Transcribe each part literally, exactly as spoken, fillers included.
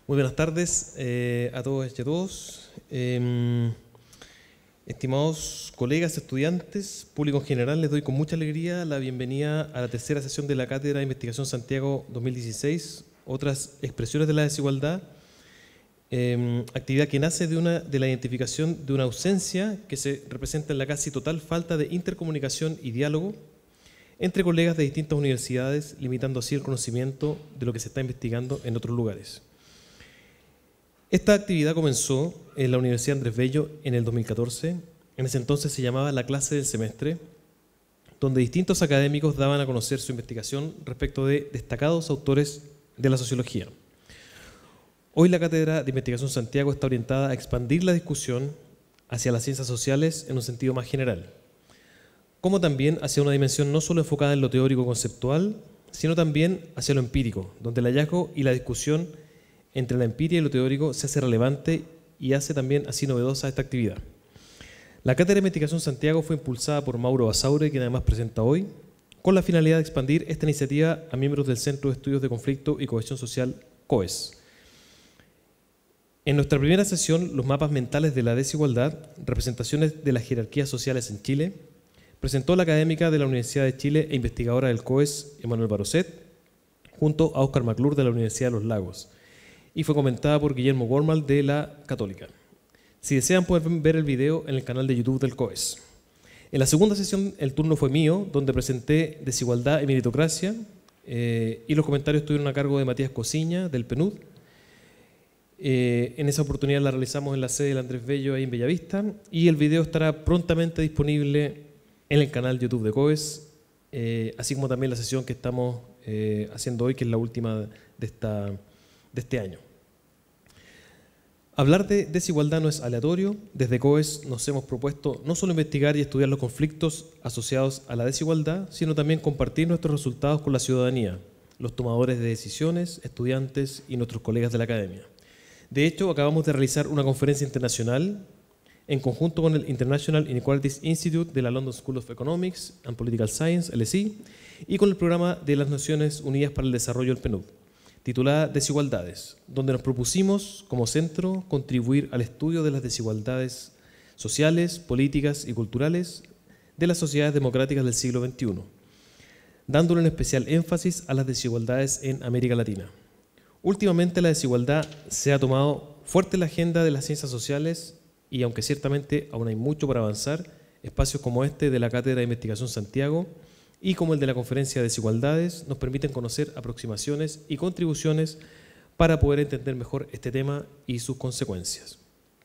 Muy buenas tardes eh, a todos y a todos. Eh, estimados colegas, estudiantes, público en general, les doy con mucha alegría la bienvenida a la tercera sesión de la Cátedra de Investigación Santiago dos mil dieciséis, otras expresiones de la desigualdad, eh, actividad que nace de, una, de la identificación de una ausencia que se representa en la casi total falta de intercomunicación y diálogo entre colegas de distintas universidades, limitando así el conocimiento de lo que se está investigando en otros lugares. Esta actividad comenzó en la Universidad Andrés Bello en el dos mil catorce. En ese entonces se llamaba la clase del semestre, donde distintos académicos daban a conocer su investigación respecto de destacados autores de la sociología. Hoy la Cátedra de Investigación Santiago está orientada a expandir la discusión hacia las ciencias sociales en un sentido más general, como también hacia una dimensión no solo enfocada en lo teórico conceptual, sino también hacia lo empírico, donde el hallazgo y la discusión entre la empiria y lo teórico se hace relevante y hace también así novedosa esta actividad. La Cátedra de Investigación Santiago fue impulsada por Mauro Basaure, quien además presenta hoy, con la finalidad de expandir esta iniciativa a miembros del Centro de Estudios de Conflicto y Cohesión Social, COES. En nuestra primera sesión, los mapas mentales de la desigualdad, representaciones de las jerarquías sociales en Chile, presentó la académica de la Universidad de Chile e investigadora del COES, Emanuel Baroset, junto a Óscar McClure de la Universidad de Los Lagos, y fue comentada por Guillermo Gormal de la Católica. Si desean pueden ver el video en el canal de YouTube del COES. En la segunda sesión el turno fue mío, donde presenté Desigualdad y Meritocracia, eh, y los comentarios estuvieron a cargo de Matías Cosiña, del P N U D. Eh, en esa oportunidad la realizamos en la sede del Andrés Bello, ahí en Bellavista, y el video estará prontamente disponible en el canal YouTube de COES, eh, así como también la sesión que estamos eh, haciendo hoy, que es la última de esta de este año. Hablar de desigualdad no es aleatorio. Desde COES nos hemos propuesto no solo investigar y estudiar los conflictos asociados a la desigualdad, sino también compartir nuestros resultados con la ciudadanía, los tomadores de decisiones, estudiantes y nuestros colegas de la academia. De hecho, acabamos de realizar una conferencia internacional en conjunto con el International Inequalities Institute de la London School of Economics and Political Science, L S I, y con el Programa de las Naciones Unidas para el Desarrollo, el P N U D, titulada Desigualdades, donde nos propusimos como centro contribuir al estudio de las desigualdades sociales, políticas y culturales de las sociedades democráticas del siglo veintiuno, dándole un especial énfasis a las desigualdades en América Latina. Últimamente la desigualdad se ha tomado fuerte en la agenda de las ciencias sociales y aunque ciertamente aún hay mucho por avanzar, espacios como este de la Cátedra de Investigación Santiago y como el de la Conferencia de Desigualdades nos permiten conocer aproximaciones y contribuciones para poder entender mejor este tema y sus consecuencias.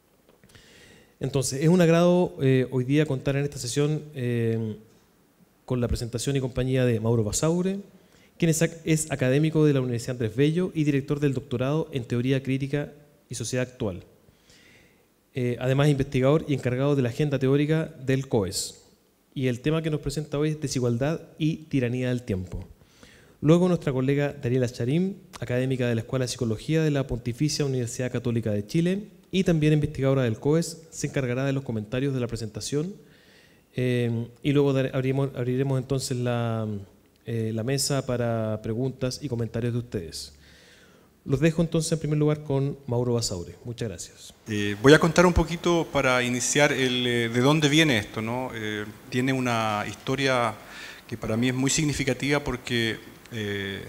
Entonces, es un agrado eh, hoy día contar en esta sesión eh, con la presentación y compañía de Mauro Basaure, quien es, es académico de la Universidad Andrés Bello y director del doctorado en Teoría Crítica y Sociedad Actual. Eh, además, investigador y encargado de la agenda teórica del COES. Y el tema que nos presenta hoy es Desigualdad y Tiranía del Tiempo. Luego nuestra colega Daniela Charim, académica de la Escuela de Psicología de la Pontificia Universidad Católica de Chile y también investigadora del COES, se encargará de los comentarios de la presentación eh, y luego dar, abriremos, abriremos entonces la, eh, la mesa para preguntas y comentarios de ustedes. Los dejo entonces en primer lugar con Mauro Basaure. Muchas gracias. Eh, voy a contar un poquito para iniciar el, eh, de dónde viene esto, ¿no? Eh, tiene una historia que para mí es muy significativa porque eh,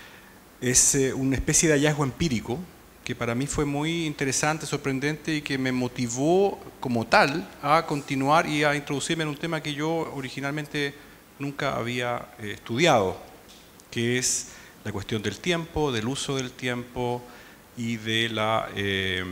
es eh, una especie de hallazgo empírico que para mí fue muy interesante, sorprendente y que me motivó como tal a continuar y a introducirme en un tema que yo originalmente nunca había eh, estudiado, que es la cuestión del tiempo, del uso del tiempo y de la, eh,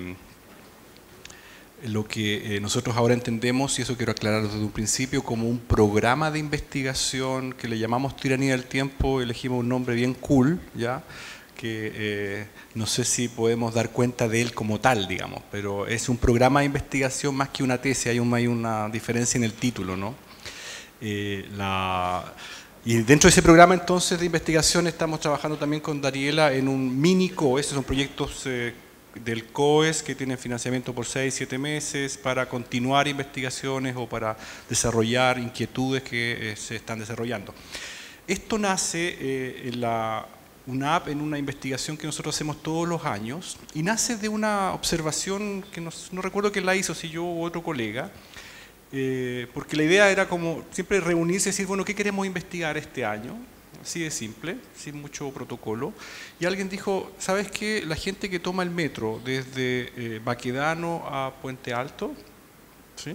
lo que eh, nosotros ahora entendemos, y eso quiero aclarar desde un principio, como un programa de investigación que le llamamos Tiranía del Tiempo. Elegimos un nombre bien cool, ¿ya? que eh, no sé si podemos dar cuenta de él como tal, digamos, pero es un programa de investigación más que una tesis, hay, un, hay una diferencia en el título, ¿no? Eh, la... Y dentro de ese programa entonces de investigación estamos trabajando también con Daniela en un mini COES, son proyectos eh, del COES que tienen financiamiento por seis, siete meses para continuar investigaciones o para desarrollar inquietudes que eh, se están desarrollando. Esto nace eh, en la una app en una investigación que nosotros hacemos todos los años y nace de una observación que nos, no recuerdo quién la hizo, si yo u otro colega, eh, porque la idea era como siempre reunirse y decir, bueno, ¿qué queremos investigar este año? Así de simple, sin mucho protocolo. Y alguien dijo, ¿sabes qué? La gente que toma el metro desde eh, Baquedano a Puente Alto, ¿sí?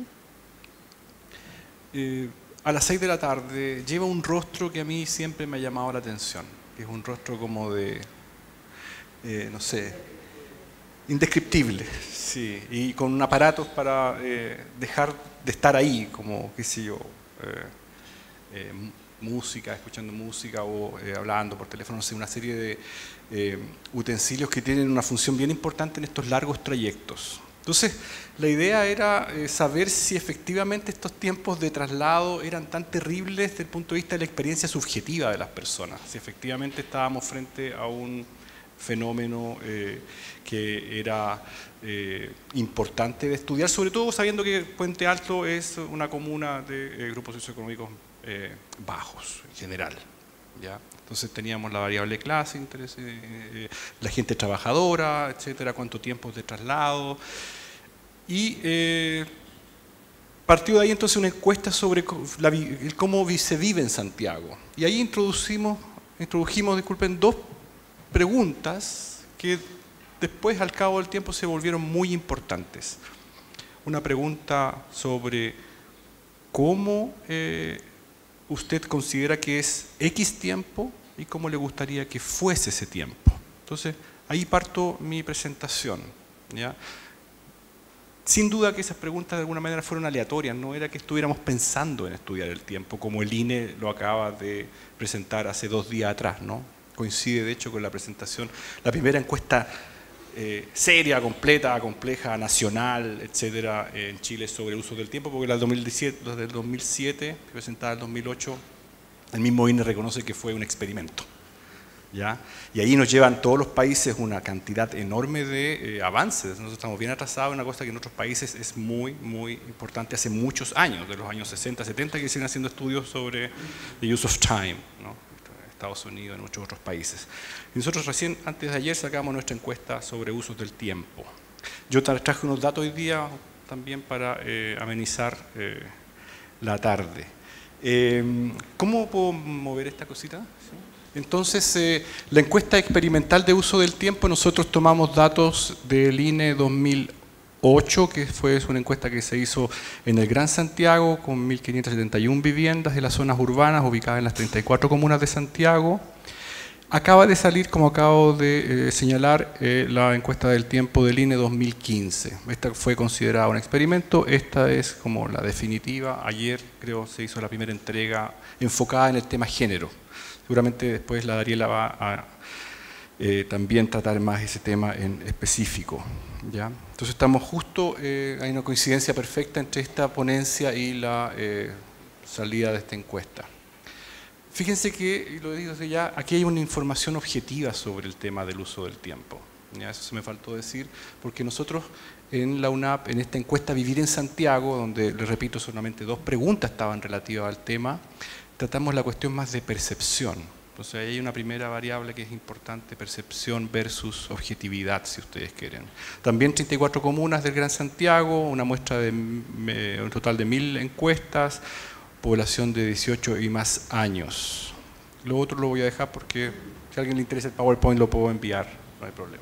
eh, a las seis de la tarde lleva un rostro que a mí siempre me ha llamado la atención. Que es un rostro como de, eh, no sé, indescriptible, sí, y con aparatos para eh, dejar de estar ahí, como, qué sé yo, eh, eh, música, escuchando música o eh, hablando por teléfono, no sé, una serie de eh, utensilios que tienen una función bien importante en estos largos trayectos. Entonces, la idea era eh, saber si efectivamente estos tiempos de traslado eran tan terribles desde el punto de vista de la experiencia subjetiva de las personas, si efectivamente estábamos frente a un fenómeno eh, que era eh, importante de estudiar, sobre todo sabiendo que Puente Alto es una comuna de eh, grupos socioeconómicos eh, bajos en general, ¿ya? Entonces teníamos la variable clase, interés, eh, la gente trabajadora, etcétera, cuánto tiempo de traslado. Y eh, partió de ahí entonces una encuesta sobre la, cómo se vive en Santiago. Y ahí introducimos, introdujimos, disculpen, dos preguntas que después, al cabo del tiempo, se volvieron muy importantes. Una pregunta sobre cómo eh, usted considera que es X tiempo y cómo le gustaría que fuese ese tiempo. Entonces, ahí parto mi presentación, ¿ya? Sin duda que esas preguntas de alguna manera fueron aleatorias, no era que estuviéramos pensando en estudiar el tiempo, como el I N E lo acaba de presentar hace dos días atrás, ¿no? Coincide de hecho con la presentación, la primera encuesta eh, seria, completa, compleja, nacional, etcétera, en Chile sobre el uso del tiempo, porque la del dos mil diecisiete, la del dos mil siete, presentada en el dos mil ocho, el mismo I N E reconoce que fue un experimento. ¿Ya? Y ahí nos llevan todos los países una cantidad enorme de eh, avances. Nosotros estamos bien atrasados en una cosa que en otros países es muy, muy importante hace muchos años, de los años sesenta, setenta, que siguen haciendo estudios sobre the use of time, ¿no? Estados Unidos y muchos otros países. Y nosotros recién, antes de ayer, sacamos nuestra encuesta sobre usos del tiempo. Yo traje unos datos hoy día también para eh, amenizar eh, la tarde. Eh, ¿Cómo puedo mover esta cosita? ¿Sí? Entonces, eh, la encuesta experimental de uso del tiempo, nosotros tomamos datos del I N E dos mil ocho, que fue una encuesta que se hizo en el Gran Santiago, con mil quinientas setenta y una viviendas de las zonas urbanas ubicadas en las treinta y cuatro comunas de Santiago. Acaba de salir, como acabo de eh, señalar, eh, la encuesta del tiempo del I N E dos mil quince. Esta fue considerada un experimento, esta es como la definitiva. Ayer, creo, se hizo la primera entrega enfocada en el tema género. Seguramente después la Dariela va a eh, también tratar más ese tema en específico, ¿ya? Entonces estamos justo, eh, hay una coincidencia perfecta entre esta ponencia y la eh, salida de esta encuesta. Fíjense que, y lo digo desde ya, aquí hay una información objetiva sobre el tema del uso del tiempo, ¿ya? Eso se me faltó decir, porque nosotros en la UNAP, en esta encuesta Vivir en Santiago, donde, les repito, solamente dos preguntas estaban relativas al tema, tratamos la cuestión más de percepción. Entonces ahí hay una primera variable que es importante, percepción versus objetividad, si ustedes quieren. También treinta y cuatro comunas del Gran Santiago, una muestra de un total de mil encuestas, población de dieciocho y más años. Lo otro lo voy a dejar porque si a alguien le interesa el PowerPoint lo puedo enviar, no hay problema.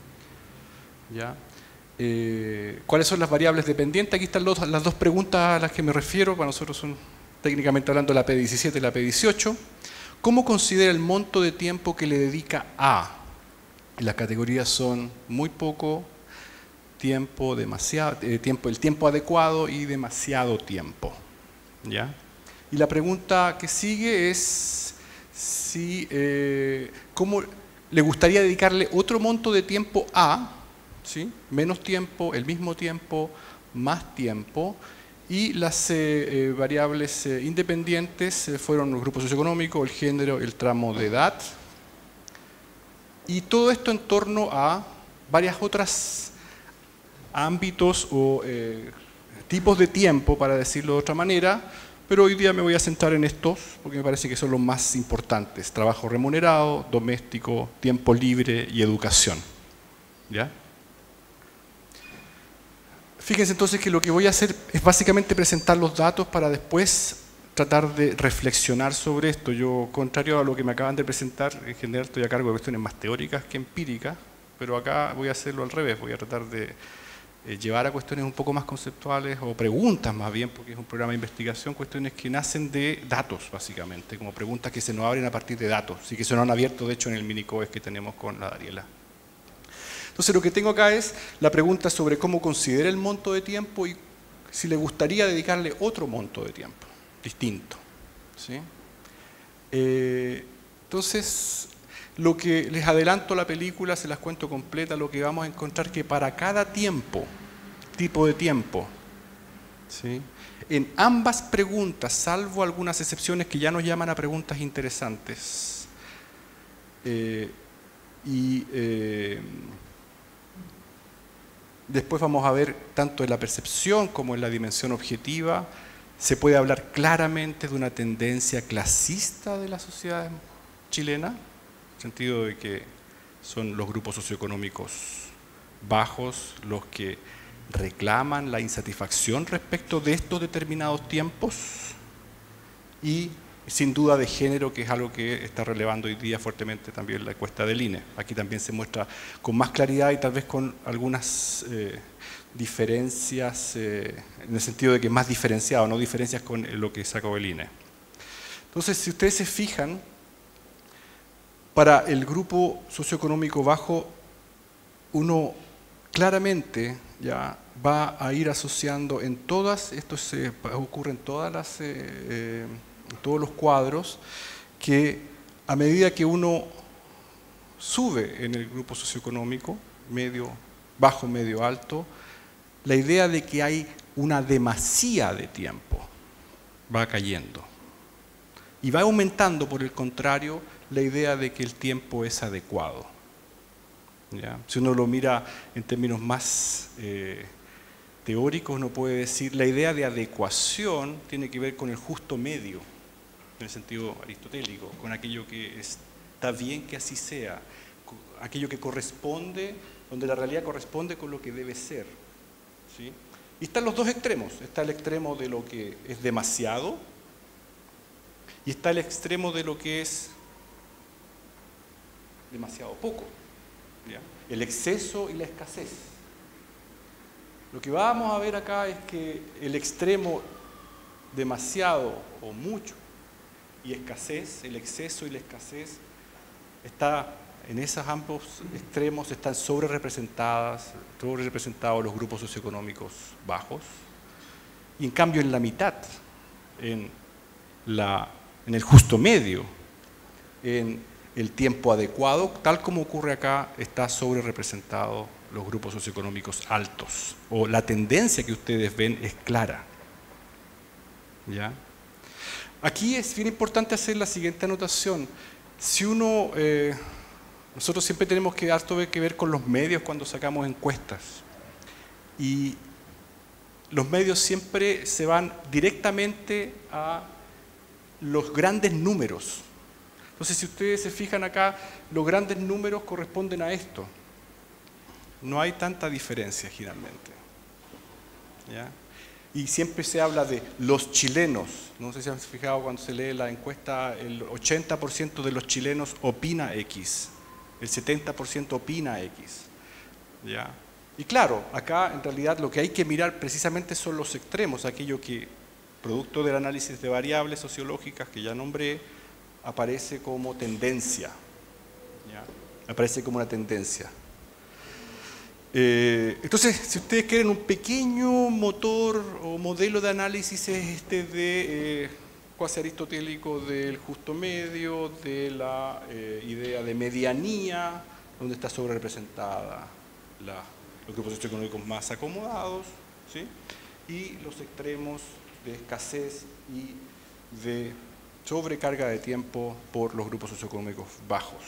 ¿Ya? Eh, ¿Cuáles son las variables dependientes? Aquí están los, las dos preguntas a las que me refiero, para nosotros son técnicamente hablando la P diecisiete y la P dieciocho. ¿Cómo considera el monto de tiempo que le dedica a? Las categorías son muy poco, tiempo, demasiado, eh, tiempo, el tiempo adecuado y demasiado tiempo, ¿ya? Y la pregunta que sigue es si, eh, ¿cómo le gustaría dedicarle otro monto de tiempo a? ¿Sí? Menos tiempo, el mismo tiempo, más tiempo. Y las eh, eh, variables eh, independientes eh, fueron los grupos socioeconómicos, el género, el tramo de edad. Y todo esto en torno a varias otras ámbitos o eh, tipos de tiempo, para decirlo de otra manera, pero hoy día me voy a centrar en estos porque me parece que son los más importantes: trabajo remunerado, doméstico, tiempo libre y educación. ¿Ya? Fíjense entonces que lo que voy a hacer es básicamente presentar los datos para después tratar de reflexionar sobre esto. Yo, contrario a lo que me acaban de presentar, en general estoy a cargo de cuestiones más teóricas que empíricas, pero acá voy a hacerlo al revés, voy a tratar de eh, llevar a cuestiones un poco más conceptuales, o preguntas más bien, porque es un programa de investigación, cuestiones que nacen de datos, básicamente, como preguntas que se nos abren a partir de datos, y que se nos han abierto, de hecho, en el mini COES que tenemos con la Dariela. Entonces, lo que tengo acá es la pregunta sobre cómo considera el monto de tiempo y si le gustaría dedicarle otro monto de tiempo distinto. ¿Sí? Eh, entonces, lo que les adelanto la película, se las cuento completa, lo que vamos a encontrar que para cada tiempo, tipo de tiempo, ¿sí?, en ambas preguntas, salvo algunas excepciones que ya nos llaman a preguntas interesantes, eh, y eh, después vamos a ver tanto en la percepción como en la dimensión objetiva, se puede hablar claramente de una tendencia clasista de la sociedad chilena, en el sentido de que son los grupos socioeconómicos bajos los que reclaman la insatisfacción respecto de estos determinados tiempos, y sin duda de género, que es algo que está relevando hoy día fuertemente también la encuesta del I N E. Aquí también se muestra con más claridad y tal vez con algunas eh, diferencias, eh, en el sentido de que es más diferenciado, no diferencias con lo que sacó el I N E. Entonces, si ustedes se fijan, para el grupo socioeconómico bajo, uno claramente ya va a ir asociando en todas, esto se ocurre en todas las, eh, eh, en todos los cuadros, que a medida que uno sube en el grupo socioeconómico, medio, bajo, medio, alto, la idea de que hay una demasía de tiempo va cayendo. Y va aumentando, por el contrario, la idea de que el tiempo es adecuado. ¿Ya? Si uno lo mira en términos más eh, teóricos, uno puede decir, la idea de adecuación tiene que ver con el justo medio, en el sentido aristotélico, con aquello que está bien que así sea, aquello que corresponde, donde la realidad corresponde con lo que debe ser. ¿Sí? Y están los dos extremos, está el extremo de lo que es demasiado y está el extremo de lo que es demasiado poco. ¿Ya? El exceso y la escasez. Lo que vamos a ver acá es que el extremo demasiado o mucho y escasez, el exceso y la escasez, está en esos ambos extremos, están sobre representadas, sobre representados los grupos socioeconómicos bajos, y en cambio en la mitad, en, la, en el justo medio, en el tiempo adecuado, tal como ocurre acá, está sobre representado los grupos socioeconómicos altos, o la tendencia que ustedes ven es clara. ¿Ya? Aquí es bien importante hacer la siguiente anotación. Si uno, eh, nosotros siempre tenemos que harto que ver con los medios cuando sacamos encuestas, y los medios siempre se van directamente a los grandes números. Entonces, si ustedes se fijan acá, los grandes números corresponden a esto. No hay tanta diferencia, generalmente. ¿Ya? Y siempre se habla de los chilenos. No sé si han fijado cuando se lee la encuesta, el ochenta por ciento de los chilenos opina X, el setenta por ciento opina X. ¿Ya? Y claro, acá en realidad lo que hay que mirar precisamente son los extremos, aquello que, producto del análisis de variables sociológicas que ya nombré, aparece como tendencia. ¿Ya? Aparece como una tendencia. Eh, entonces, si ustedes quieren un pequeño motor o modelo de análisis, es este de eh, cuasi aristotélico del justo medio, de la eh, idea de medianía, donde está sobre representada la, los grupos socioeconómicos más acomodados, ¿sí? Y los extremos de escasez y de sobrecarga de tiempo por los grupos socioeconómicos bajos.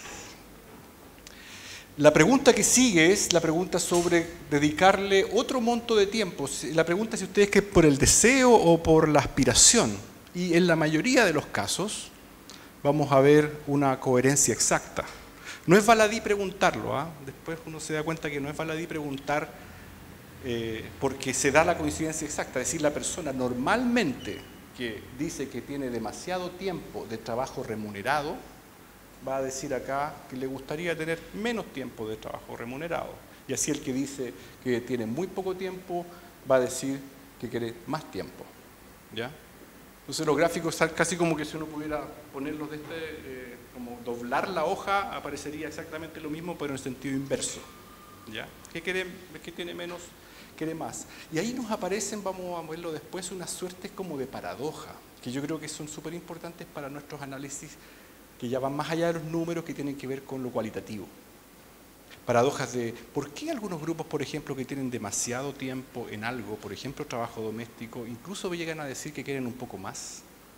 La pregunta que sigue es la pregunta sobre dedicarle otro monto de tiempo. La pregunta es si ustedes que por el deseo o por la aspiración. Y en la mayoría de los casos vamos a ver una coherencia exacta. No es baladí preguntarlo, ¿eh? Después uno se da cuenta que no es baladí preguntar eh, porque se da la coincidencia exacta. Es decir, la persona normalmente que dice que tiene demasiado tiempo de trabajo remunerado, va a decir acá que le gustaría tener menos tiempo de trabajo remunerado. Y así el que dice que tiene muy poco tiempo, va a decir que quiere más tiempo. ¿Ya? Entonces los gráficos están casi como que si uno pudiera ponerlos de este, eh, como doblar la hoja, aparecería exactamente lo mismo, pero en sentido inverso. ¿Ya? ¿Qué quiere, que tiene menos, quiere más? Y ahí nos aparecen, vamos a verlo después, unas suertes como de paradoja, que yo creo que son súper importantes para nuestros análisis, que ya van más allá de los números, que tienen que ver con lo cualitativo. Paradojas de por qué algunos grupos, por ejemplo, que tienen demasiado tiempo en algo, por ejemplo, trabajo doméstico, incluso llegan a decir que quieren un poco más.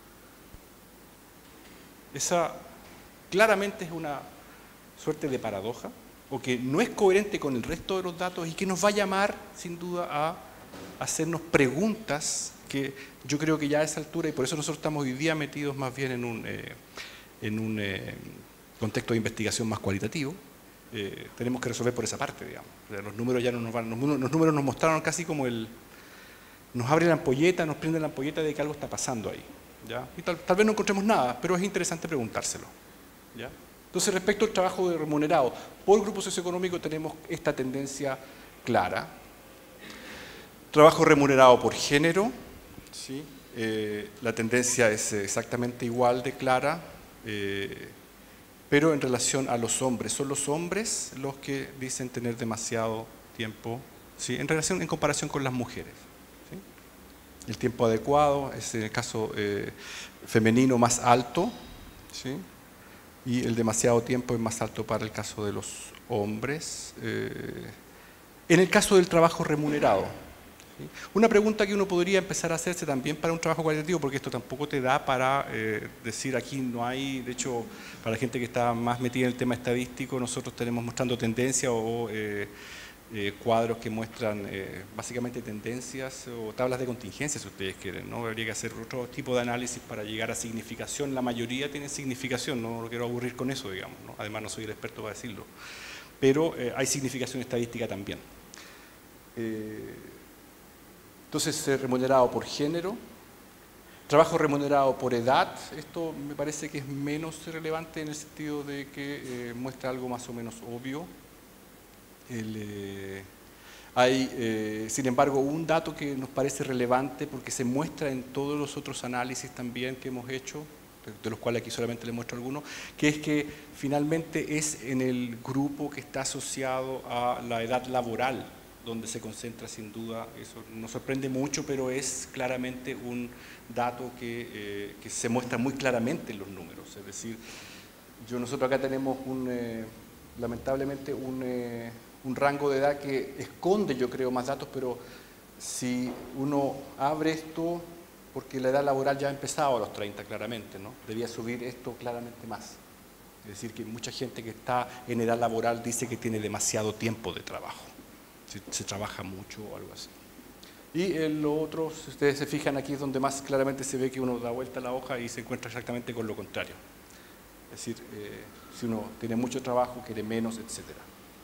Esa claramente es una suerte de paradoja, o que no es coherente con el resto de los datos y que nos va a llamar, sin duda, a hacernos preguntas que yo creo que ya a esa altura, y por eso nosotros estamos hoy día metidos más bien en un, eh, en un eh, contexto de investigación más cualitativo, Eh, tenemos que resolver por esa parte, digamos. O sea, los números ya no nos van, los, los números nos mostraron casi como el, nos abre la ampolleta, nos prende la ampolleta de que algo está pasando ahí, ¿ya? Y tal, tal vez no encontremos nada, pero es interesante preguntárselo, ¿ya? Entonces, respecto al trabajo remunerado, por grupo socioeconómico tenemos esta tendencia clara. Trabajo remunerado por género, ¿sí? Eh, la tendencia es exactamente igual de clara, eh, pero en relación a los hombres. Son los hombres los que dicen tener demasiado tiempo, ¿sí? en relación, en comparación con las mujeres. ¿Sí? El tiempo adecuado es en el caso eh, femenino más alto, ¿sí? Y el demasiado tiempo es más alto para el caso de los hombres. Eh, en el caso del trabajo remunerado, ¿sí? Una pregunta que uno podría empezar a hacerse también para un trabajo cualitativo, porque esto tampoco te da para eh, decir aquí no hay, de hecho, para la gente que está más metida en el tema estadístico, nosotros tenemos mostrando tendencias o eh, eh, cuadros que muestran eh, básicamente tendencias o tablas de contingencia, si ustedes quieren, ¿no? Habría que hacer otro tipo de análisis para llegar a significación. La mayoría tiene significación, no lo quiero aburrir con eso, digamos, ¿no? Además no soy el experto para decirlo, pero eh, hay significación estadística también. Eh, Entonces, eh, remunerado por género, trabajo remunerado por edad, esto me parece que es menos relevante en el sentido de que eh, muestra algo más o menos obvio. El, eh, hay, eh, sin embargo, un dato que nos parece relevante porque se muestra en todos los otros análisis también que hemos hecho, de, de los cuales aquí solamente les muestro algunos, que es que finalmente es en el grupo que está asociado a la edad laboral, donde se concentra sin duda, eso nos sorprende mucho, pero es claramente un dato que, eh, que se muestra muy claramente en los números. Es decir, yo, nosotros acá tenemos un, eh, lamentablemente un, eh, un rango de edad que esconde, yo creo, más datos, pero si uno abre esto, porque la edad laboral ya ha empezado a los treinta claramente, ¿no? Debía subir esto claramente más. Es decir, que mucha gente que está en edad laboral dice que tiene demasiado tiempo de trabajo. Se, se trabaja mucho o algo así. Y en lo otro, si ustedes se fijan, aquí es donde más claramente se ve que uno da vuelta a la hoja y se encuentra exactamente con lo contrario. Es decir, eh, si uno tiene mucho trabajo, quiere menos, etcétera.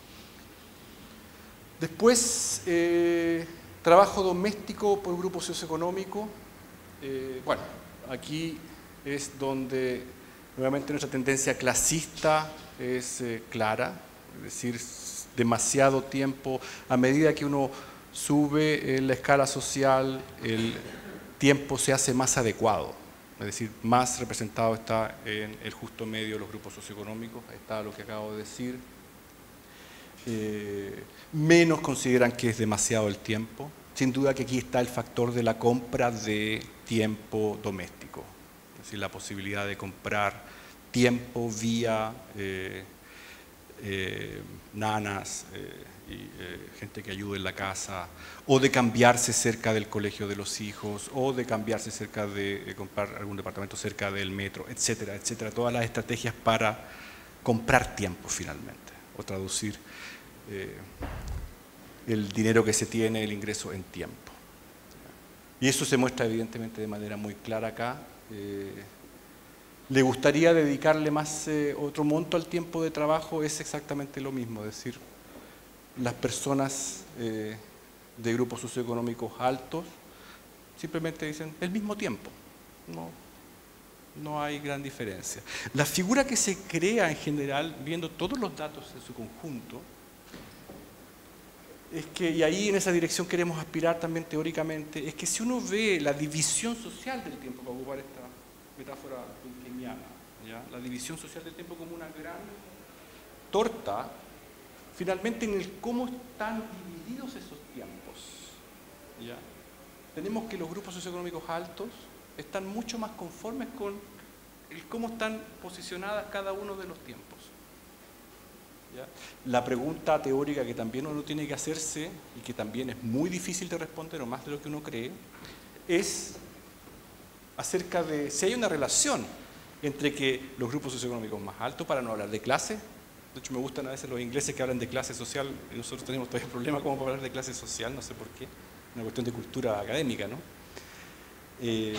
Después, eh, trabajo doméstico por grupo socioeconómico. Eh, bueno, aquí es donde nuevamente nuestra tendencia clasista es eh, clara, es decir, demasiado tiempo. A medida que uno sube en la escala social, el tiempo se hace más adecuado, es decir, más representado está en el justo medio de los grupos socioeconómicos. Ahí está lo que acabo de decir. Eh, menos consideran que es demasiado el tiempo. Sin duda que aquí está el factor de la compra de tiempo doméstico, es decir, la posibilidad de comprar tiempo vía eh, Eh, nanas eh, y eh, gente que ayude en la casa, o de cambiarse cerca del colegio de los hijos, o de cambiarse cerca de eh, comprar algún departamento cerca del metro, etcétera, etcétera. Todas las estrategias para comprar tiempo finalmente, o traducir eh, el dinero que se tiene, el ingreso en tiempo. Y eso se muestra evidentemente de manera muy clara acá, eh, le gustaría dedicarle más eh, otro monto al tiempo de trabajo, es exactamente lo mismo. Es decir, las personas eh, de grupos socioeconómicos altos simplemente dicen el mismo tiempo. No, no hay gran diferencia. La figura que se crea en general, viendo todos los datos en su conjunto, es que, y ahí en esa dirección queremos aspirar también teóricamente, es que si uno ve la división social del tiempo, para ocupar esta metáfora durkheimiana, ¿ya? La división social del tiempo como una gran torta, finalmente en el cómo están divididos esos tiempos, ¿ya? Tenemos que los grupos socioeconómicos altos están mucho más conformes con el cómo están posicionadas cada uno de los tiempos. ¿Ya? La pregunta teórica que también uno tiene que hacerse, y que también es muy difícil de responder, o más de lo que uno cree, es acerca de si hay una relación entre que los grupos socioeconómicos más altos, para no hablar de clase, de hecho me gustan a veces los ingleses que hablan de clase social, y nosotros tenemos todavía un problema como para hablar de clase social, no sé por qué, una cuestión de cultura académica, ¿no? Eh,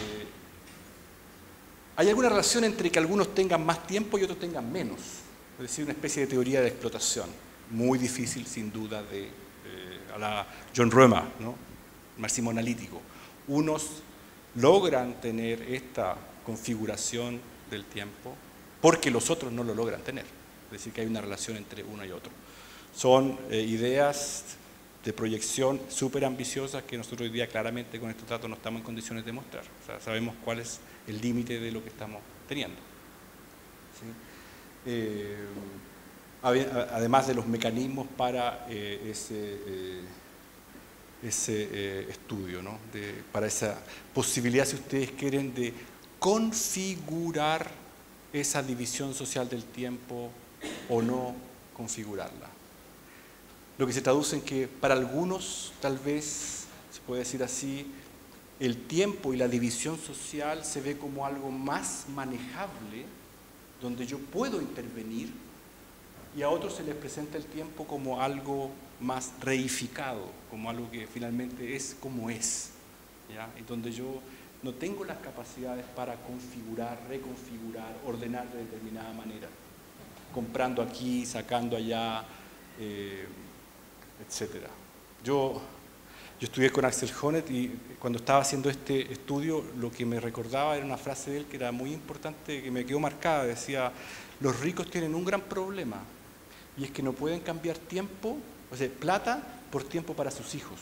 ¿Hay alguna relación entre que algunos tengan más tiempo y otros tengan menos? Es decir, una especie de teoría de explotación, muy difícil sin duda de, eh, a la John Roemer, ¿no? Marxismo analítico. Unos logran tener esta configuración del tiempo porque los otros no lo logran tener. Es decir, que hay una relación entre uno y otro. Son eh, ideas de proyección súper ambiciosas que nosotros hoy día claramente con estos datos no estamos en condiciones de mostrar. O sea, sabemos cuál es el límite de lo que estamos teniendo. ¿Sí? Eh, además de los mecanismos para eh, ese, eh, ese eh, estudio, ¿no? De, para esa posibilidad, si ustedes quieren, de configurar esa división social del tiempo o no configurarla. Lo que se traduce en que para algunos, tal vez, se puede decir así, el tiempo y la división social se ve como algo más manejable, donde yo puedo intervenir, y a otros se les presenta el tiempo como algo más reificado, como algo que finalmente es como es, ¿ya? Y donde yo no tengo las capacidades para configurar, reconfigurar, ordenar de determinada manera, comprando aquí, sacando allá, eh, etcétera. Yo, yo estudié con Axel Honneth y cuando estaba haciendo este estudio lo que me recordaba era una frase de él que era muy importante, que me quedó marcada. Decía, los ricos tienen un gran problema y es que no pueden cambiar tiempo, o sea, plata por tiempo para sus hijos.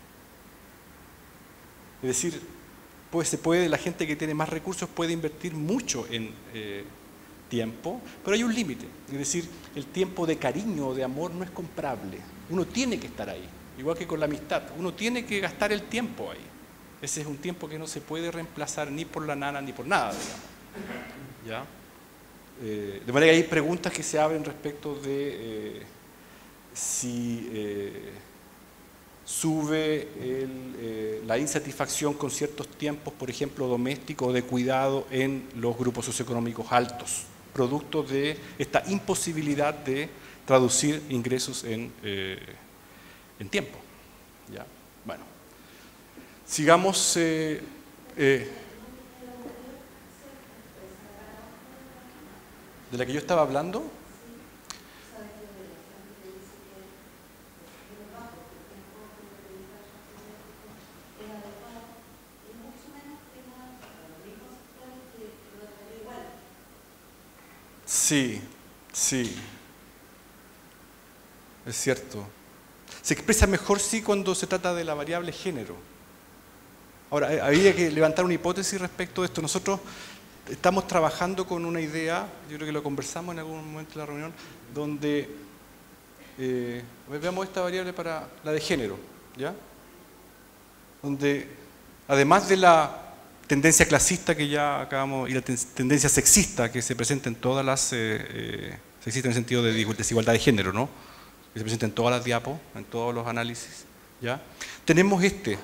Es decir, pues se puede, la gente que tiene más recursos puede invertir mucho en eh, tiempo, pero hay un límite. Es decir, el tiempo de cariño o de amor no es comprable. Uno tiene que estar ahí, igual que con la amistad. Uno tiene que gastar el tiempo ahí. Ese es un tiempo que no se puede reemplazar ni por la nana ni por nada, digamos. ¿Ya? Eh, de manera que hay preguntas que se abren respecto de eh, si eh, sube el, eh, la insatisfacción con ciertos tiempos, por ejemplo, domésticos o de cuidado en los grupos socioeconómicos altos, producto de esta imposibilidad de traducir ingresos en, eh, en tiempo. ¿Ya? Bueno, sigamos. Eh, eh, ¿De la que yo estaba hablando? Sí, sí. Es cierto. Se expresa mejor sí cuando se trata de la variable género. Ahora, había que levantar una hipótesis respecto de esto. Nosotros estamos trabajando con una idea, yo creo que lo conversamos en algún momento de la reunión, donde eh, veamos esta variable para la de género, ¿ya? Donde además de la tendencia clasista que ya acabamos, y la tendencia sexista que se presenta en todas las, eh, eh, sexista en el sentido de desigualdad de género, ¿no? Que se presenta en todas las diapos, en todos los análisis, ¿ya? Tenemos este.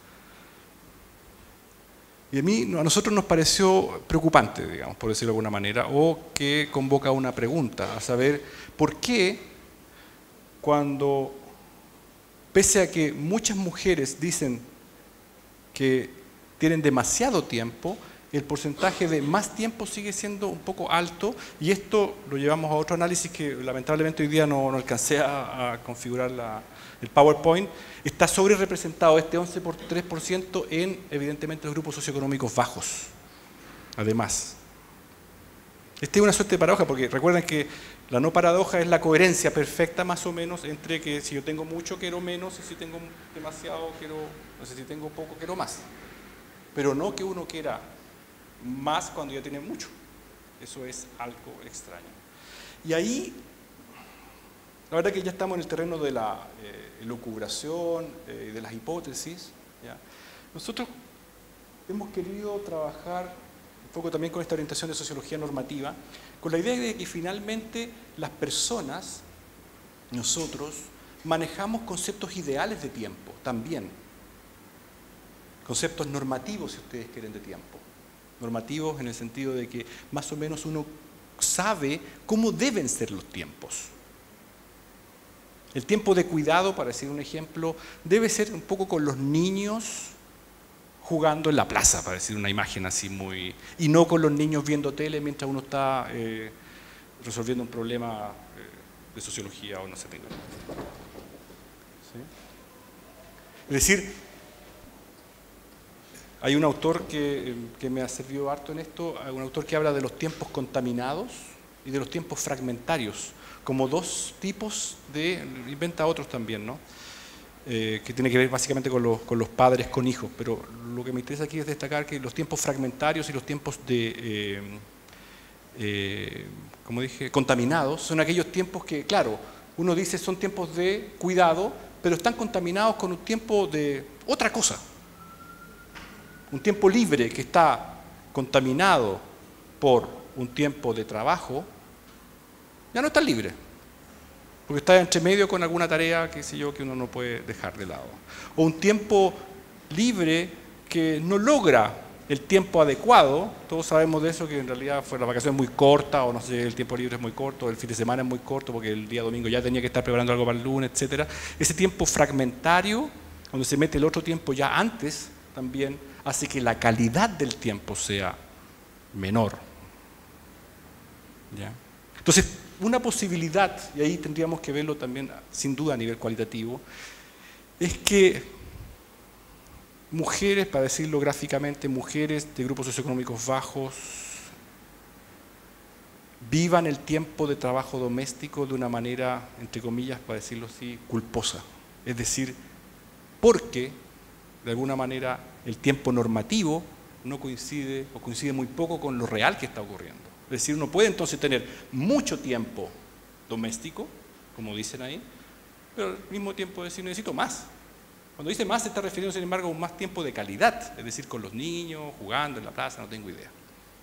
Y a mí, a nosotros nos pareció preocupante, digamos, por decirlo de alguna manera, o que convoca una pregunta, a saber, ¿por qué cuando, pese a que muchas mujeres dicen que tienen demasiado tiempo, el porcentaje de más tiempo sigue siendo un poco alto, y esto lo llevamos a otro análisis que lamentablemente hoy día no, no alcancé a, a configurar la, el PowerPoint. Está sobre representado este once por tres por ciento en, evidentemente, los grupos socioeconómicos bajos. Además, esta es una suerte de paradoja, porque recuerden que la no paradoja es la coherencia perfecta, más o menos, entre que si yo tengo mucho quiero menos, y si tengo demasiado quiero, no sé, si tengo poco quiero más. Pero no que uno quiera más cuando ya tiene mucho. Eso es algo extraño. Y ahí, la verdad que ya estamos en el terreno de la eh, elucubración, eh, de las hipótesis, ¿ya? Nosotros hemos querido trabajar un poco también con esta orientación de sociología normativa, con la idea de que finalmente las personas, nosotros, manejamos conceptos ideales de tiempo también. Conceptos normativos, si ustedes quieren, de tiempo. Normativos en el sentido de que más o menos uno sabe cómo deben ser los tiempos. El tiempo de cuidado, para decir un ejemplo, debe ser un poco con los niños jugando en la plaza, para decir una imagen así muy... Y no con los niños viendo tele mientras uno está eh, resolviendo un problema eh, de sociología o no sé. Tengo. ¿Sí? Es decir, hay un autor que, que me ha servido harto en esto, un autor que habla de los tiempos contaminados y de los tiempos fragmentarios, como dos tipos de... inventa otros también, ¿no? Eh, que tiene que ver básicamente con los, con los padres con hijos, pero lo que me interesa aquí es destacar que los tiempos fragmentarios y los tiempos de, eh, eh, como dije, contaminados, son aquellos tiempos que, claro, uno dice son tiempos de cuidado, pero están contaminados con un tiempo de otra cosa. Un tiempo libre que está contaminado por un tiempo de trabajo, ya no está libre. Porque está entre medio con alguna tarea, qué sé yo, que uno no puede dejar de lado. O un tiempo libre que no logra el tiempo adecuado. Todos sabemos de eso, que en realidad fue la vacación muy corta, o no sé, el tiempo libre es muy corto, el fin de semana es muy corto, porque el día domingo ya tenía que estar preparando algo para el lunes, etcétera. Ese tiempo fragmentario, donde se mete el otro tiempo ya antes, también hace que la calidad del tiempo sea menor. ¿Ya? Entonces, una posibilidad, y ahí tendríamos que verlo también sin duda a nivel cualitativo, es que mujeres, para decirlo gráficamente, mujeres de grupos socioeconómicos bajos vivan el tiempo de trabajo doméstico de una manera, entre comillas, para decirlo así, culposa. Es decir, porque de alguna manera el tiempo normativo no coincide o coincide muy poco con lo real que está ocurriendo. Es decir, uno puede entonces tener mucho tiempo doméstico, como dicen ahí, pero al mismo tiempo decir necesito más. Cuando dice más se está refiriendo, sin embargo, a un más tiempo de calidad, es decir, con los niños, jugando en la plaza, no tengo idea.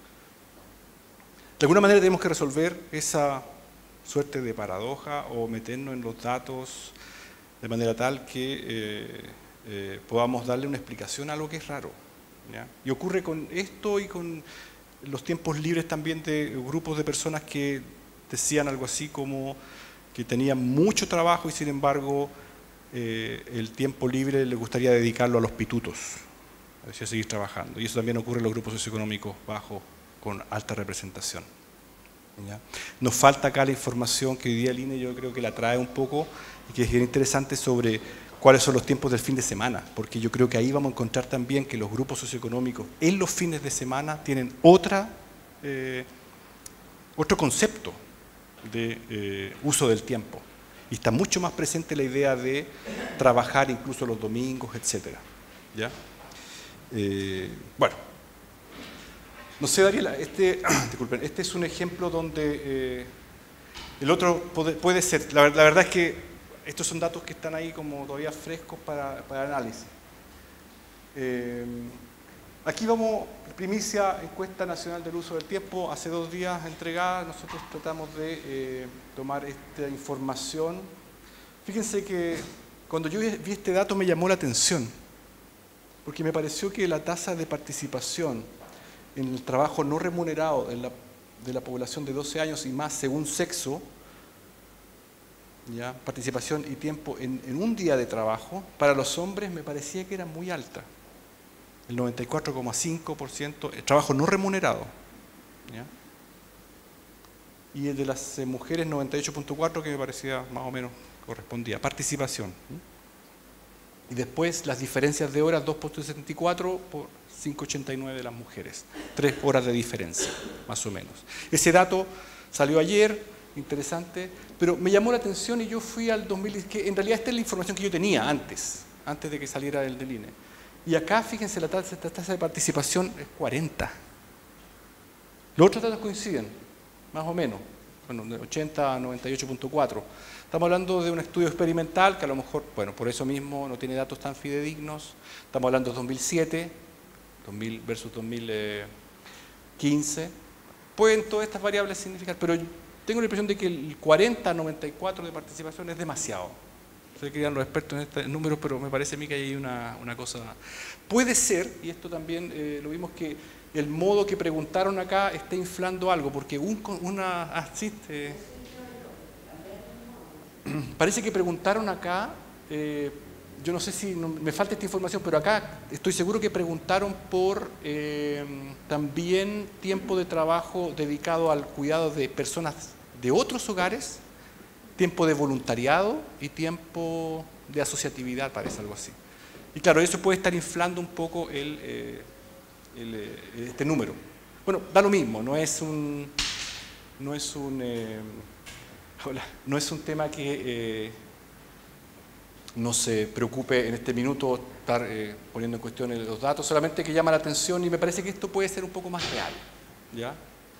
De alguna manera tenemos que resolver esa suerte de paradoja o meternos en los datos de manera tal que eh, eh, podamos darle una explicación a lo que es raro, ¿ya? Y ocurre con esto y con los tiempos libres también de grupos de personas que decían algo así como que tenían mucho trabajo y sin embargo eh, el tiempo libre les gustaría dedicarlo a los pitutos, a seguir trabajando. Y eso también ocurre en los grupos socioeconómicos bajos con alta representación. ¿Ya? Nos falta acá la información que hoy día el I N E yo creo que la trae un poco y que es bien interesante sobre cuáles son los tiempos del fin de semana, porque yo creo que ahí vamos a encontrar también que los grupos socioeconómicos en los fines de semana tienen otra, eh, otro concepto de eh, uso del tiempo. Y está mucho más presente la idea de trabajar incluso los domingos, etcétera. ¿Ya? Eh, bueno, no sé, Dariela, este, disculpen, este es un ejemplo donde eh, el otro puede, puede ser, la, la verdad es que estos son datos que están ahí como todavía frescos para, para análisis. Eh, aquí vamos, primicia, encuesta nacional del uso del tiempo, hace dos días entregada, nosotros tratamos de eh, tomar esta información. Fíjense que cuando yo vi este dato me llamó la atención, porque me pareció que la tasa de participación en el trabajo no remunerado de la, de la población de doce años y más según sexo, ¿ya? Participación y tiempo en, en un día de trabajo, para los hombres me parecía que era muy alta. el noventa y cuatro coma cinco por ciento es trabajo no remunerado, ¿ya? Y el de las eh, mujeres noventa y ocho punto cuatro, que me parecía más o menos correspondía, participación. Y después las diferencias de horas, dos punto setenta y cuatro por cinco punto ochenta y nueve de las mujeres, tres horas de diferencia, más o menos. Ese dato salió ayer, interesante, pero me llamó la atención y yo fui al dos mil, que en realidad esta es la información que yo tenía antes, antes de que saliera el del I N E. Y acá, fíjense, la tasa, la tasa de participación es cuarenta. Los otros datos coinciden, más o menos, bueno, de ochenta a noventa y ocho punto cuatro. Estamos hablando de un estudio experimental que a lo mejor, bueno, por eso mismo no tiene datos tan fidedignos. Estamos hablando de dos mil siete, dos mil versus dos mil quince. Pueden todas estas variables significar, pero tengo la impresión de que el cuarenta a noventa y cuatro de participación es demasiado. Sé que dirán los expertos en este número, pero me parece a mí que hay una, una cosa. Puede ser, y esto también eh, lo vimos, que el modo que preguntaron acá está inflando algo, porque un, una... Ah, sí, eh, parece que preguntaron acá, eh, yo no sé si no, me falta esta información, pero acá estoy seguro que preguntaron por eh, también tiempo de trabajo dedicado al cuidado de personas de otros hogares, tiempo de voluntariado y tiempo de asociatividad, parece algo así. Y claro, eso puede estar inflando un poco el, eh, el, eh, este número. Bueno, da lo mismo, no es un, no es un, eh, hola, no es un tema que eh, no se preocupe en este minuto estar eh, poniendo en cuestión los datos, solamente que llama la atención y me parece que esto puede ser un poco más real, ¿ya?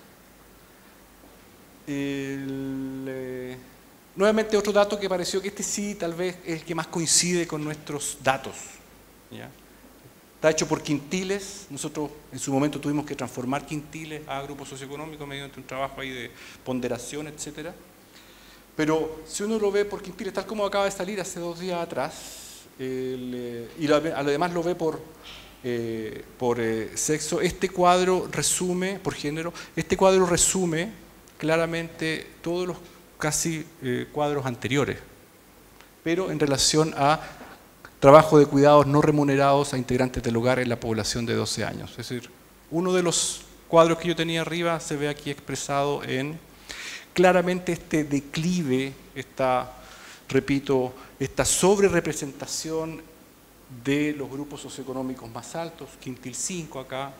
El, eh, nuevamente otro dato que pareció que este sí tal vez es el que más coincide con nuestros datos, ¿ya? Está hecho por quintiles. Nosotros en su momento tuvimos que transformar quintiles a grupos socioeconómicos mediante un trabajo ahí de ponderación, etcétera. Pero si uno lo ve por quintiles, tal como acaba de salir hace dos días atrás, el, y lo, además lo ve por, eh, por eh, sexo, este cuadro resume, por género, este cuadro resume claramente todos los casi eh, cuadros anteriores, pero en relación a trabajo de cuidados no remunerados a integrantes del hogar en la población de doce años. Es decir, uno de los cuadros que yo tenía arriba se ve aquí expresado en claramente este declive, esta, repito, esta sobrerepresentación de los grupos socioeconómicos más altos, quintil cinco acá,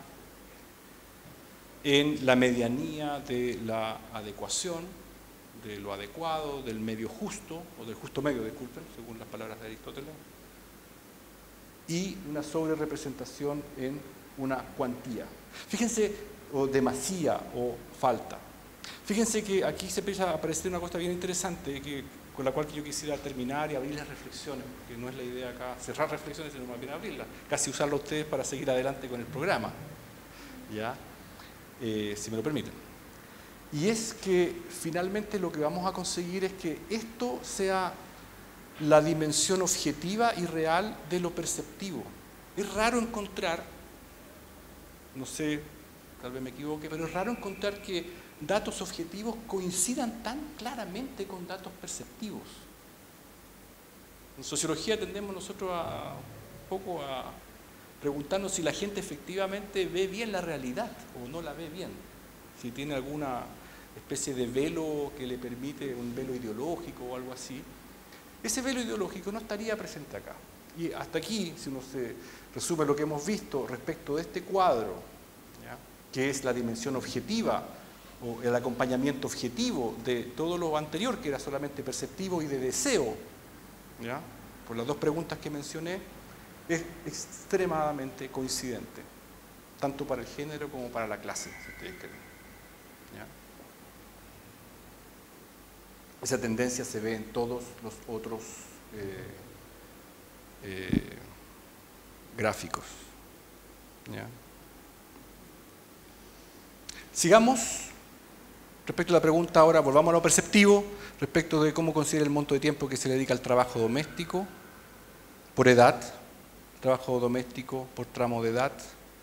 en la medianía de la adecuación, de lo adecuado, del medio justo, o del justo medio, disculpen, según las palabras de Aristóteles, y una sobrerepresentación en una cuantía. Fíjense, o demasía, o falta. Fíjense que aquí se empieza a aparecer una cosa bien interesante, que, con la cual yo quisiera terminar y abrir las reflexiones, porque no es la idea acá cerrar reflexiones, sino más bien abrirlas, casi usarlo ustedes para seguir adelante con el programa, ¿ya? Eh, si me lo permiten. Y es que finalmente lo que vamos a conseguir es que esto sea la dimensión objetiva y real de lo perceptivo. Es raro encontrar, no sé, tal vez me equivoque, pero es raro encontrar que datos objetivos coincidan tan claramente con datos perceptivos. En sociología tendemos nosotros a un poco a preguntarnos si la gente efectivamente ve bien la realidad o no la ve bien, si tiene alguna especie de velo que le permite, un velo ideológico o algo así. Ese velo ideológico no estaría presente acá. Y hasta aquí, si uno se resume lo que hemos visto respecto de este cuadro, ¿ya?, que es la dimensión objetiva o el acompañamiento objetivo de todo lo anterior, que era solamente perceptivo y de deseo, ¿ya?, por las dos preguntas que mencioné, es extremadamente coincidente, tanto para el género como para la clase, si ustedes quieren, ¿ya? Esa tendencia se ve en todos los otros eh, eh, gráficos, ¿ya? Sigamos. Respecto a la pregunta ahora, volvamos a lo perceptivo, respecto de cómo considera el monto de tiempo que se le dedica al trabajo doméstico, por edad, trabajo doméstico por tramo de edad.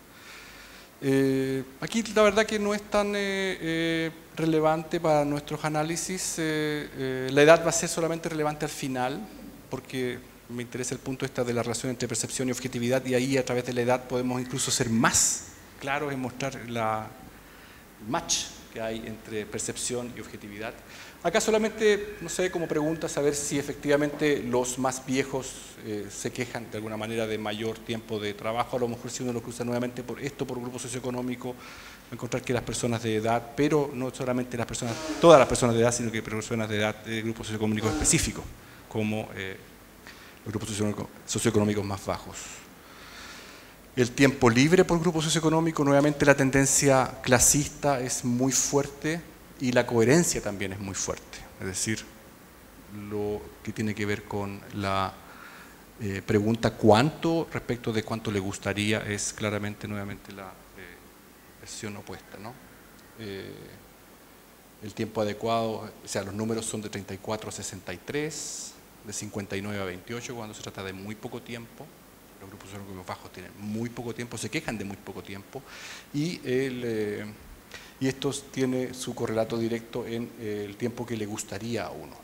Eh, aquí la verdad que no es tan eh, eh, relevante para nuestros análisis, eh, eh, la edad va a ser solamente relevante al final, porque me interesa el punto este de la relación entre percepción y objetividad, y ahí a través de la edad podemos incluso ser más claros en mostrar la match que hay entre percepción y objetividad. Acá solamente, no sé, como pregunta, saber si efectivamente los más viejos eh, se quejan de alguna manera de mayor tiempo de trabajo. A lo mejor si uno lo cruza nuevamente por esto, por grupo socioeconómico, encontrar que las personas de edad, pero no solamente las personas, todas las personas de edad, sino que personas de edad de grupos socioeconómicos específicos, como eh, los grupos socioeconómicos más bajos. El tiempo libre por grupo socioeconómico, nuevamente la tendencia clasista es muy fuerte y la coherencia también es muy fuerte. Es decir, lo que tiene que ver con la eh, pregunta cuánto respecto de cuánto le gustaría es claramente nuevamente la eh, versión opuesta, ¿no? Eh, el tiempo adecuado, o sea, los números son de treinta y cuatro a sesenta y tres, de cincuenta y nueve a veintiocho cuando se trata de muy poco tiempo. Los grupos socioeconómicos bajos tienen muy poco tiempo, se quejan de muy poco tiempo, y, el, eh, y esto tiene su correlato directo en eh, el tiempo que le gustaría a uno.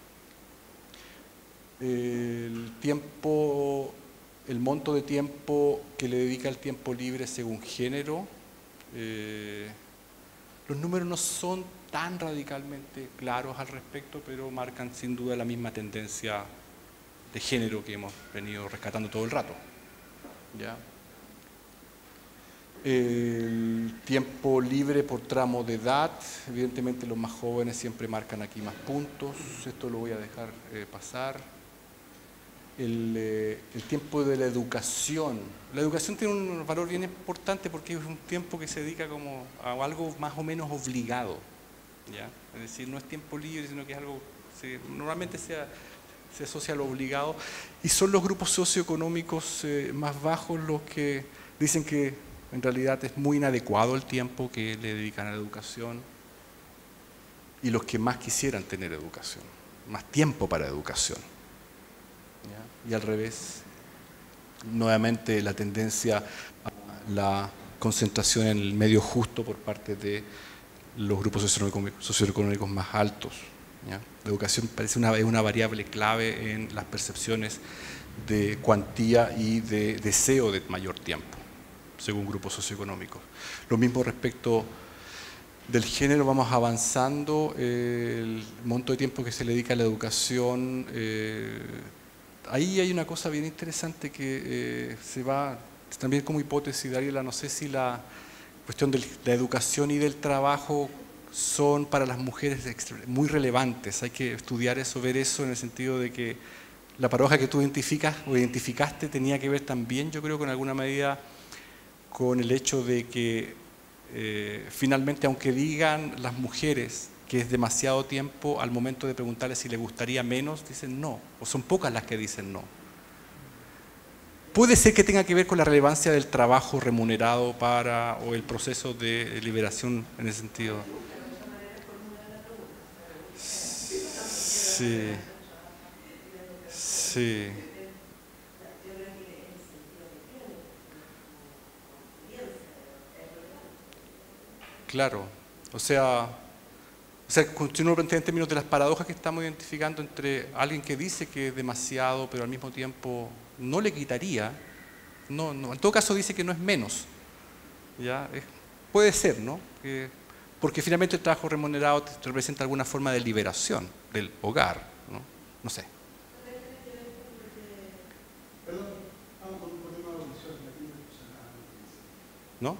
El tiempo, el monto de tiempo que le dedica al tiempo libre según género, eh, los números no son tan radicalmente claros al respecto, pero marcan sin duda la misma tendencia de género que hemos venido rescatando todo el rato. ¿Ya? El tiempo libre por tramo de edad, evidentemente los más jóvenes siempre marcan aquí más puntos, esto lo voy a dejar eh, pasar. El, eh, el tiempo de la educación, la educación tiene un valor bien importante porque es un tiempo que se dedica como a algo más o menos obligado, ¿ya? Es decir, no es tiempo libre, sino que es algo, se, normalmente sea se asocia a lo obligado, y son los grupos socioeconómicos eh, más bajos los que dicen que en realidad es muy inadecuado el tiempo que le dedican a la educación, y los que más quisieran tener educación, más tiempo para educación. ¿Ya? Y al revés, nuevamente la tendencia a la concentración en el medio justo por parte de los grupos socioeconómicos, socioeconómicos más altos. ¿Ya? La educación parece una, una variable clave en las percepciones de cuantía y de deseo de mayor tiempo, según grupos socioeconómicos. Lo mismo respecto del género, vamos avanzando, eh, el monto de tiempo que se le dedica a la educación, eh, ahí hay una cosa bien interesante que eh, se va, también como hipótesis, Dariela, no sé si la cuestión de la educación y del trabajo son para las mujeres muy relevantes. Hay que estudiar eso, ver eso en el sentido de que la paradoja que tú identificas o identificaste tenía que ver también, yo creo, con alguna medida con el hecho de que eh, finalmente, aunque digan las mujeres que es demasiado tiempo, al momento de preguntarles si les gustaría menos, dicen no, o son pocas las que dicen no. Puede ser que tenga que ver con la relevancia del trabajo remunerado para, o el proceso de liberación en ese sentido. Sí, sí. Claro, o sea, o sea, continúo en términos de las paradojas que estamos identificando entre alguien que dice que es demasiado, pero al mismo tiempo no le quitaría, no, no, en todo caso dice que no es menos, ¿ya? Es, puede ser, ¿no? Que, porque finalmente el trabajo remunerado te representa alguna forma de liberación del hogar, ¿no? No sé. ¿No?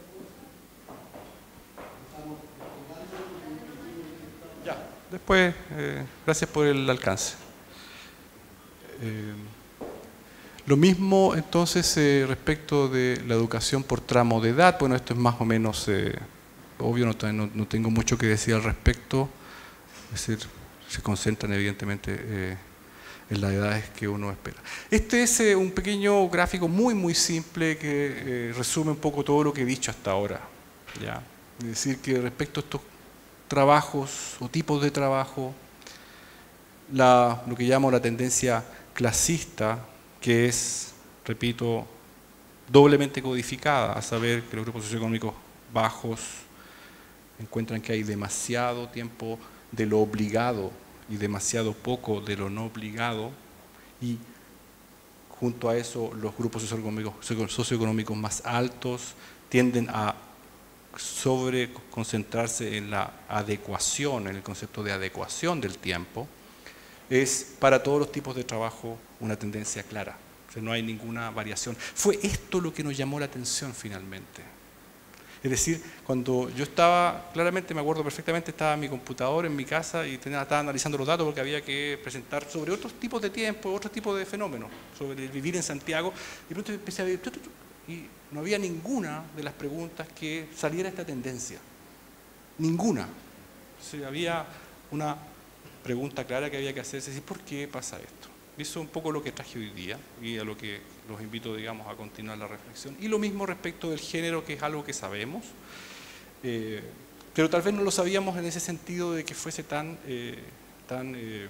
Ya, después, eh, gracias por el alcance. Eh, lo mismo entonces eh, respecto de la educación por tramo de edad. Bueno, esto es más o menos eh, obvio, no, no, no tengo mucho que decir al respecto. Es decir, se concentran evidentemente eh, en las edades que uno espera. Este es eh, un pequeño gráfico muy muy simple que eh, resume un poco todo lo que he dicho hasta ahora, ¿ya? Es decir, que respecto a estos trabajos o tipos de trabajo, la, lo que llamo la tendencia clasista, que es, repito, doblemente codificada, a saber que los grupos socioeconómicos bajos encuentran que hay demasiado tiempo de lo obligado y demasiado poco de lo no obligado, y junto a eso los grupos socioeconómicos, socioeconómicos más altos tienden a sobre concentrarse en la adecuación, en el concepto de adecuación del tiempo, es para todos los tipos de trabajo una tendencia clara. O sea, no hay ninguna variación. Fue esto lo que nos llamó la atención finalmente. Es decir, cuando yo estaba, claramente me acuerdo perfectamente, estaba en mi computador en mi casa y tenía, estaba analizando los datos porque había que presentar sobre otros tipos de tiempo, otros tipos de fenómenos, sobre el vivir en Santiago, y de pronto empecé a ver, y no había ninguna de las preguntas que saliera esta tendencia. Ninguna. O sea, había una pregunta clara que había que hacerse, es decir, ¿por qué pasa esto? Y eso es un poco lo que traje hoy día y a lo que los invito, digamos, a continuar la reflexión. Y lo mismo respecto del género, que es algo que sabemos, eh, pero tal vez no lo sabíamos en ese sentido de que fuese tan, eh, tan eh,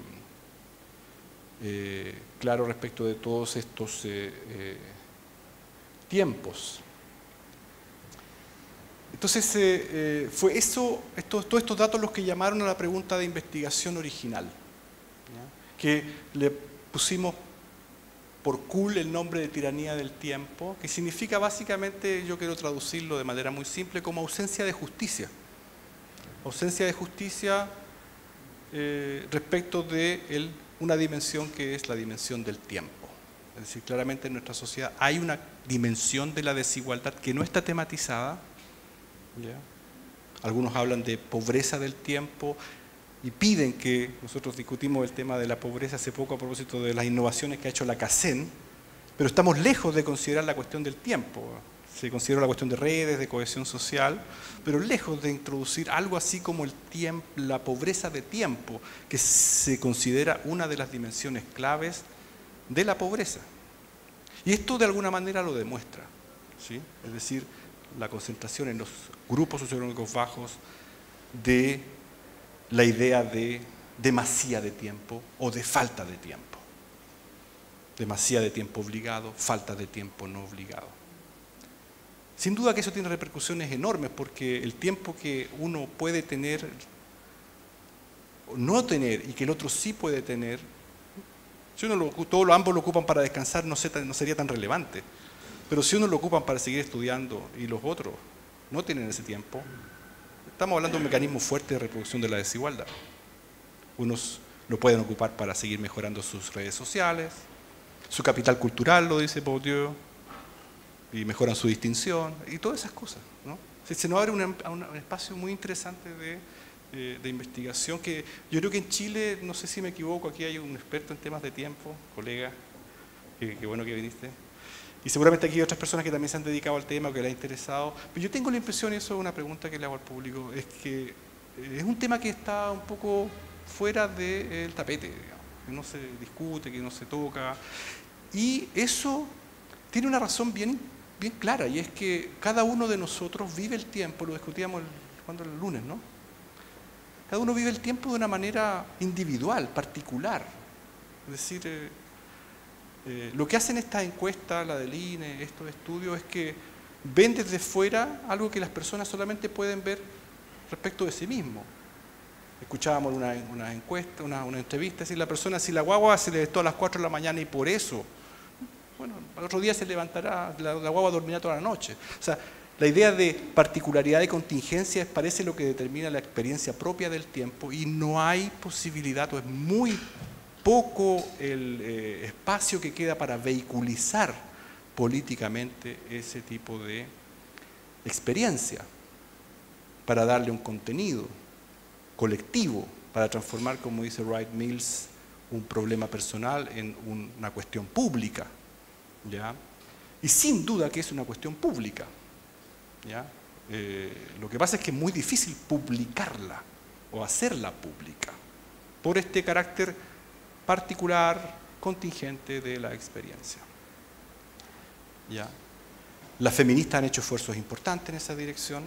eh, claro respecto de todos estos eh, eh, tiempos. Entonces, eh, eh, fue eso, estos, todos estos datos los que llamaron a la pregunta de investigación original, ¿ya? Que le pusimos por cool el nombre de tiranía del tiempo, que significa básicamente, yo quiero traducirlo de manera muy simple, como ausencia de justicia. Ausencia de justicia eh, respecto de el, una dimensión que es la dimensión del tiempo. Es decir, claramente en nuestra sociedad hay una dimensión de la desigualdad que no está tematizada, ¿ya? Algunos hablan de pobreza del tiempo y piden que, nosotros discutimos el tema de la pobreza hace poco a propósito de las innovaciones que ha hecho la CACEN, pero estamos lejos de considerar la cuestión del tiempo. Se considera la cuestión de redes, de cohesión social, pero lejos de introducir algo así como el tiempo, la pobreza de tiempo, que se considera una de las dimensiones claves de la pobreza. Y esto de alguna manera lo demuestra, ¿sí? Es decir, la concentración en los grupos socioeconómicos bajos de la idea de demasía de tiempo o de falta de tiempo. Demasía de tiempo obligado, falta de tiempo no obligado. Sin duda que eso tiene repercusiones enormes porque el tiempo que uno puede tener o no tener y que el otro sí puede tener, si uno lo, todos ambos lo ocupan para descansar, no, sé, no sería tan relevante. Pero si uno lo ocupan para seguir estudiando y los otros no tienen ese tiempo, estamos hablando de un mecanismo fuerte de reproducción de la desigualdad. Unos lo pueden ocupar para seguir mejorando sus redes sociales, su capital cultural, lo dice Bourdieu, y mejoran su distinción, y todas esas cosas, ¿no? Se nos abre un, un, un espacio muy interesante de, eh, de investigación que yo creo que en Chile, no sé si me equivoco, aquí hay un experto en temas de tiempo, colega, qué eh, bueno que viniste. Y seguramente aquí hay otras personas que también se han dedicado al tema o que les ha interesado. Pero yo tengo la impresión, y eso es una pregunta que le hago al público, es que es un tema que está un poco fuera del tapete, digamos, que no se discute, que no se toca. Y eso tiene una razón bien, bien clara, y es que cada uno de nosotros vive el tiempo, lo discutíamos el, cuando el lunes, ¿no? Cada uno vive el tiempo de una manera individual, particular. Es decir, eh, Eh, lo que hacen estas encuestas, la del I N E, estos estudios, es que ven desde fuera algo que las personas solamente pueden ver respecto de sí mismo. Escuchábamos una, una encuesta, una, una entrevista, es decir, la persona, si la guagua se levantó a las cuatro de la mañana y por eso, bueno, al otro día se levantará, la, la guagua dormirá toda la noche. O sea, la idea de particularidad y contingencia parece lo que determina la experiencia propia del tiempo y no hay posibilidad, o es muy poco el eh, espacio que queda para vehiculizar políticamente ese tipo de experiencia, para darle un contenido colectivo, para transformar, como dice Wright Mills, un problema personal en un, una cuestión pública, ¿ya? Y sin duda que es una cuestión pública, ¿ya? Eh, lo que pasa es que es muy difícil publicarla o hacerla pública por este carácter particular, contingente de la experiencia. ¿Ya? Las feministas han hecho esfuerzos importantes en esa dirección.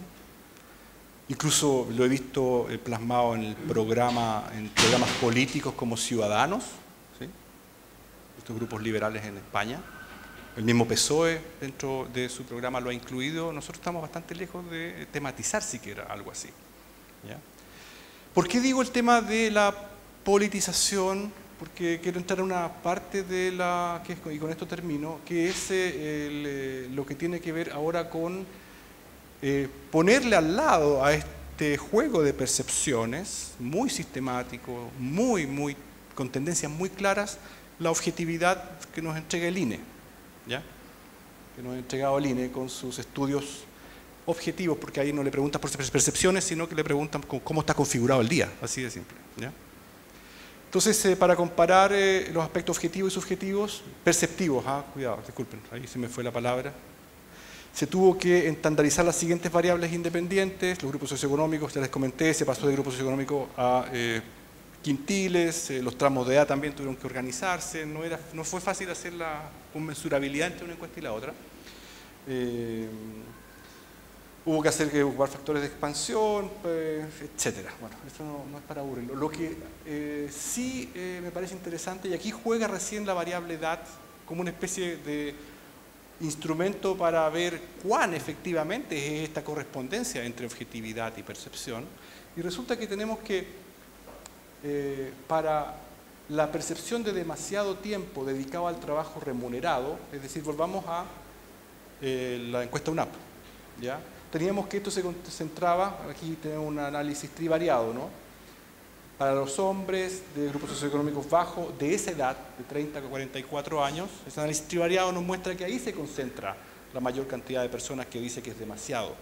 Incluso lo he visto plasmado en el programa, en programas políticos como Ciudadanos, ¿sí? Estos grupos liberales en España. El mismo P S O E dentro de su programa lo ha incluido. Nosotros estamos bastante lejos de tematizar siquiera algo así. ¿Ya? ¿Por qué digo el tema de la politización? porque quiero entrar a una parte de la, que es, y con esto termino, que es eh, el, eh, lo que tiene que ver ahora con eh, ponerle al lado a este juego de percepciones muy sistemático, muy, muy, con tendencias muy claras, la objetividad que nos entrega el I N E, ¿ya? Que nos ha entregado el I N E con sus estudios objetivos, porque ahí no le preguntan por percepciones, sino que le preguntan cómo está configurado el día, así de simple, ¿ya? Entonces, eh, para comparar eh, los aspectos objetivos y subjetivos, perceptivos, ah, cuidado, disculpen, ahí se me fue la palabra, se tuvo que estandarizar las siguientes variables independientes, los grupos socioeconómicos, ya les comenté, se pasó de grupos socioeconómicos a eh, quintiles, eh, los tramos de edad también tuvieron que organizarse, no, era, no fue fácil hacer la conmensurabilidad entre una encuesta y la otra. Eh, Hubo que hacer que ocupar factores de expansión, pues, etcétera. Bueno, esto no, no es para aburrirlo. Lo que eh, sí eh, me parece interesante, y aquí juega recién la variable edad como una especie de instrumento para ver cuán efectivamente es esta correspondencia entre objetividad y percepción. Y resulta que tenemos que, eh, para la percepción de demasiado tiempo dedicado al trabajo remunerado, es decir, volvamos a eh, la encuesta U N A P, ¿ya? Teníamos que esto se concentraba, aquí tenemos un análisis trivariado, ¿no? Para los hombres de grupos socioeconómicos bajos de esa edad, de treinta a cuarenta y cuatro años, ese análisis trivariado nos muestra que ahí se concentra la mayor cantidad de personas que dice que es demasiado.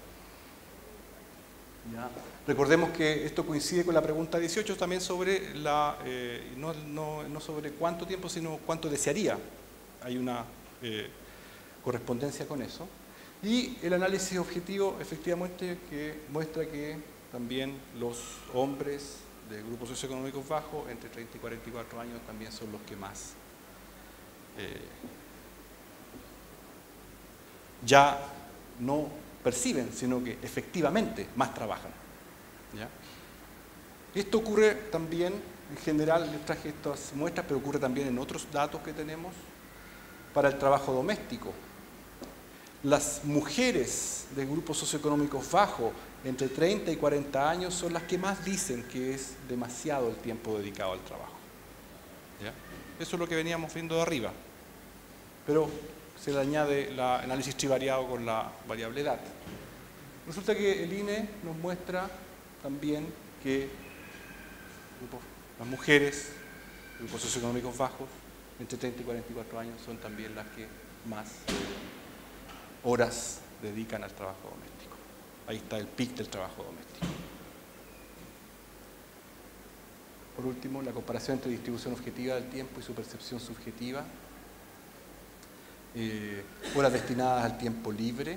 ¿Ya? Recordemos que esto coincide con la pregunta dieciocho también sobre la, eh, no, no, no sobre cuánto tiempo, sino cuánto desearía. Hay una eh, correspondencia con eso. Y el análisis objetivo efectivamente que muestra que también los hombres de grupos socioeconómicos bajos entre treinta y cuarenta y cuatro años también son los que más eh, ya no perciben, sino que efectivamente más trabajan, ¿ya? Esto ocurre también, en general, les traje estas muestras, pero ocurre también en otros datos que tenemos para el trabajo doméstico. Las mujeres de grupos socioeconómicos bajos, entre treinta y cuarenta años, son las que más dicen que es demasiado el tiempo dedicado al trabajo, ¿ya? Eso es lo que veníamos viendo de arriba. Pero se le añade el análisis trivariado con la variable edad. Resulta que el I N E nos muestra también que las mujeres, grupos socioeconómicos bajos, entre treinta y cuarenta y cuatro años, son también las que más horas dedican al trabajo doméstico. Ahí está el pic del trabajo doméstico. Por último, la comparación entre distribución objetiva del tiempo y su percepción subjetiva. Eh, horas destinadas al tiempo libre.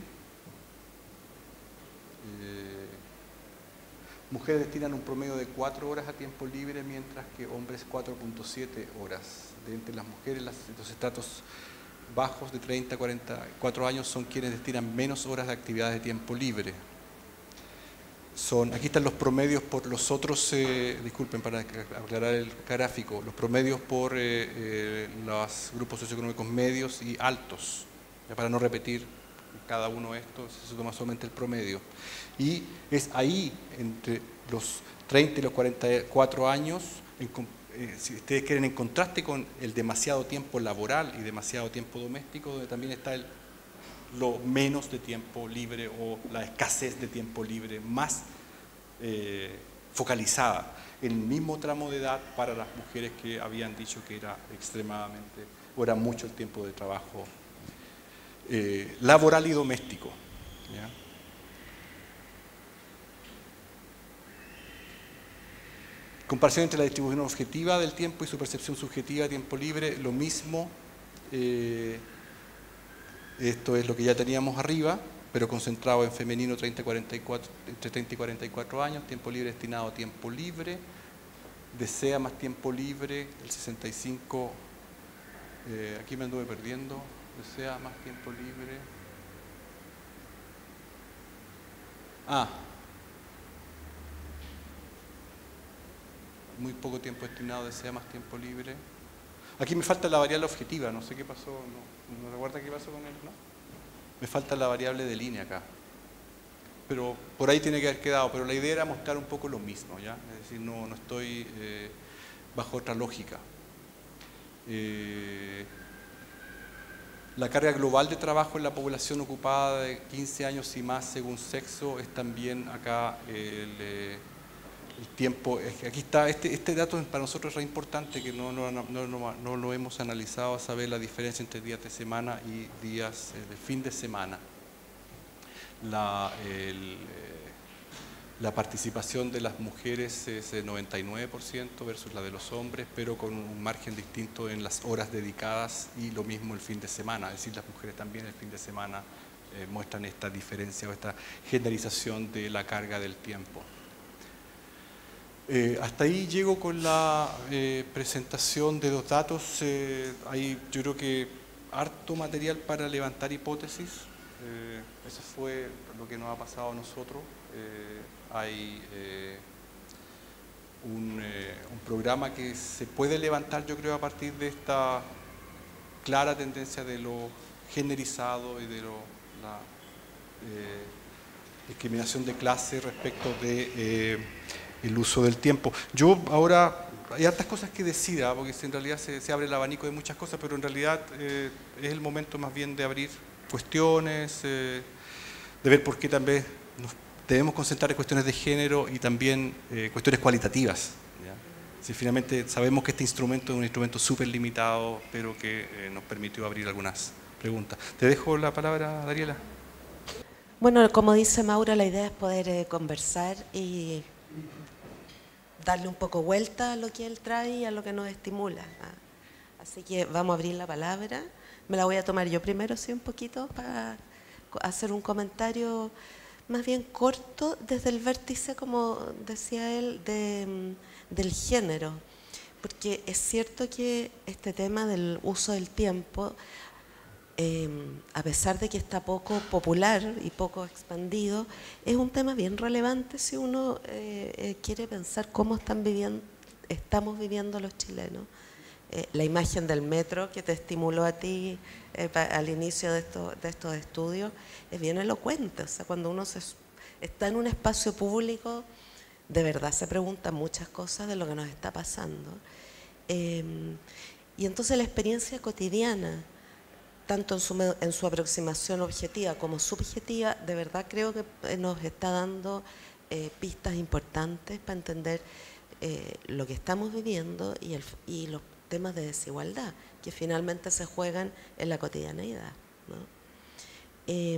Eh, mujeres destinan un promedio de cuatro horas a tiempo libre, mientras que hombres cuatro punto siete horas. De entre las mujeres, las, los estratos bajos de treinta a cuarenta y cuatro años son quienes destinan menos horas de actividades de tiempo libre. Son, aquí están los promedios por los otros, eh, disculpen para aclarar el gráfico, los promedios por eh, eh, los grupos socioeconómicos medios y altos. Ya para no repetir cada uno de estos, se toma solamente el promedio. Y es ahí, entre los treinta y los cuarenta y cuatro años, en, eh, si ustedes quieren, en contraste con el demasiado tiempo laboral y demasiado tiempo doméstico, donde también está el, lo menos de tiempo libre o la escasez de tiempo libre más eh, focalizada en el mismo tramo de edad para las mujeres que habían dicho que era extremadamente, o era mucho el tiempo de trabajo eh, laboral y doméstico, ¿ya? Comparación entre la distribución objetiva del tiempo y su percepción subjetiva de tiempo libre, lo mismo. Eh, esto es lo que ya teníamos arriba, pero concentrado en femenino treinta, cuarenta y cuatro, entre treinta y cuarenta y cuatro años, tiempo libre destinado a tiempo libre, desea más tiempo libre, el sesenta y cinco, eh, aquí me anduve perdiendo, desea más tiempo libre. Ah, muy poco tiempo destinado, desea más tiempo libre. Aquí me falta la variable objetiva, no sé qué pasó, no, no recuerda qué pasó con él, ¿no? Me falta la variable de línea acá. Pero por ahí tiene que haber quedado, pero la idea era mostrar un poco lo mismo, ¿ya? Es decir, no, no estoy eh, bajo otra lógica. Eh, la carga global de trabajo en la población ocupada de quince años y más según sexo es también acá el, eh, el tiempo. Aquí está, este, este dato para nosotros es re importante, que no, no, no, no, no lo hemos analizado, a saber la diferencia entre días de semana y días eh, de fin de semana. La, el, La participación de las mujeres es de noventa y nueve por ciento versus la de los hombres, pero con un margen distinto en las horas dedicadas y lo mismo el fin de semana. Es decir, las mujeres también el fin de semana eh, muestran esta diferencia o esta generalización de la carga del tiempo. Eh, hasta ahí llego con la eh, presentación de los datos. Eh, hay, yo creo que harto material para levantar hipótesis. Eh, eso fue lo que nos ha pasado a nosotros. Eh, hay eh, un, eh, un programa que se puede levantar, yo creo, a partir de esta clara tendencia de lo generalizado y de lo, la eh, discriminación de clase respecto de eh, el uso del tiempo. Yo ahora, hay hartas cosas que decir, ¿eh? Porque en realidad se, se abre el abanico de muchas cosas, pero en realidad eh, es el momento más bien de abrir cuestiones, eh, de ver por qué también nos debemos concentrar en cuestiones de género y también eh, cuestiones cualitativas. ¿Ya? Si finalmente sabemos que este instrumento es un instrumento súper limitado, pero que eh, nos permitió abrir algunas preguntas. Te dejo la palabra, Dariela. Bueno, como dice Maura, la idea es poder eh, conversar y darle un poco vuelta a lo que él trae y a lo que nos estimula. ¿Ah? Así que vamos a abrir la palabra. Me la voy a tomar yo primero, sí, un poquito, para hacer un comentario más bien corto desde el vértice, como decía él, de, del género. Porque es cierto que este tema del uso del tiempo, eh, a pesar de que está poco popular y poco expandido, es un tema bien relevante si uno eh, eh, quiere pensar cómo están viviendo, estamos viviendo los chilenos. Eh, la imagen del metro que te estimuló a ti eh, pa, al inicio de, esto, de estos estudios es bien elocuente. O sea, cuando uno se, está en un espacio público, de verdad se preguntan muchas cosas de lo que nos está pasando. Eh, y entonces la experiencia cotidiana, tanto en su, en su aproximación objetiva como subjetiva, de verdad creo que nos está dando eh, pistas importantes para entender eh, lo que estamos viviendo y, el, y los temas de desigualdad que finalmente se juegan en la cotidianeidad, ¿no? Eh,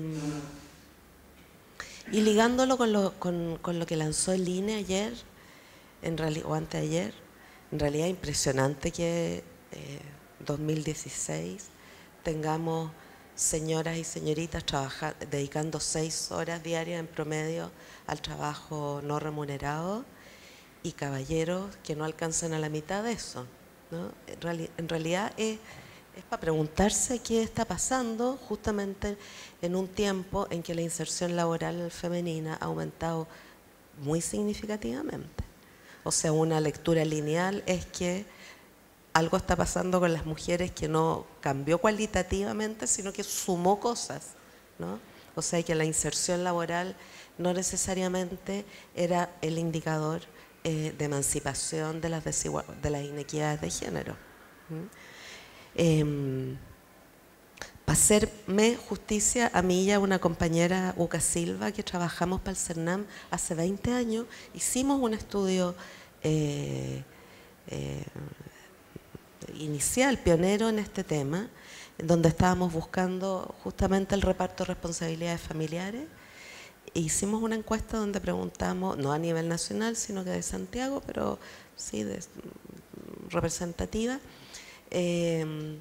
y ligándolo con lo, con, con lo que lanzó el I N E ayer, en realidad, o anteayer, en realidad impresionante que eh, dos mil dieciséis tengamos señoras y señoritas trabajar, dedicando seis horas diarias en promedio al trabajo no remunerado y caballeros que no alcanzan a la mitad de eso, ¿no? En, reali en realidad es, es para preguntarse qué está pasando justamente en un tiempo en que la inserción laboral femenina ha aumentado muy significativamente. O sea, una lectura lineal es que algo está pasando con las mujeres que no cambió cualitativamente, sino que sumó cosas, ¿no? O sea, que la inserción laboral no necesariamente era el indicador eh, de emancipación de las, de las inequidades de género. ¿Mm? Eh, para hacerme justicia, a mí y a una compañera, Uca Silva, que trabajamos para el CERNAM hace veinte años, hicimos un estudio eh, eh, inicial, pionero en este tema, donde estábamos buscando justamente el reparto de responsabilidades familiares. E hicimos una encuesta donde preguntamos, no a nivel nacional, sino que de Santiago, pero sí de, representativa, eh,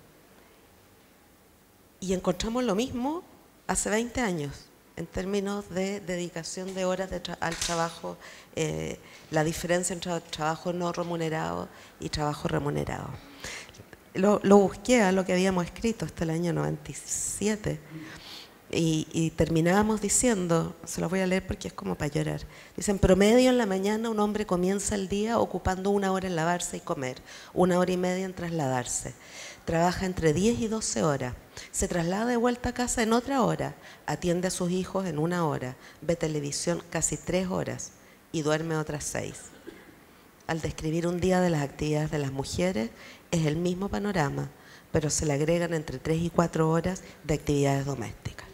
y encontramos lo mismo hace veinte años, en términos de dedicación de horas de tra al trabajo, eh, la diferencia entre trabajo no remunerado y trabajo remunerado. Lo, lo busqué a lo que habíamos escrito hasta el año noventa y siete y, y terminábamos diciendo, se los voy a leer porque es como para llorar. Dicen, promedio en la mañana un hombre comienza el día ocupando una hora en lavarse y comer, una hora y media en trasladarse. Trabaja entre diez y doce horas, se traslada de vuelta a casa en otra hora, atiende a sus hijos en una hora, ve televisión casi tres horas y duerme otras seis. Al describir un día de las actividades de las mujeres, es el mismo panorama, pero se le agregan entre tres y cuatro horas de actividades domésticas.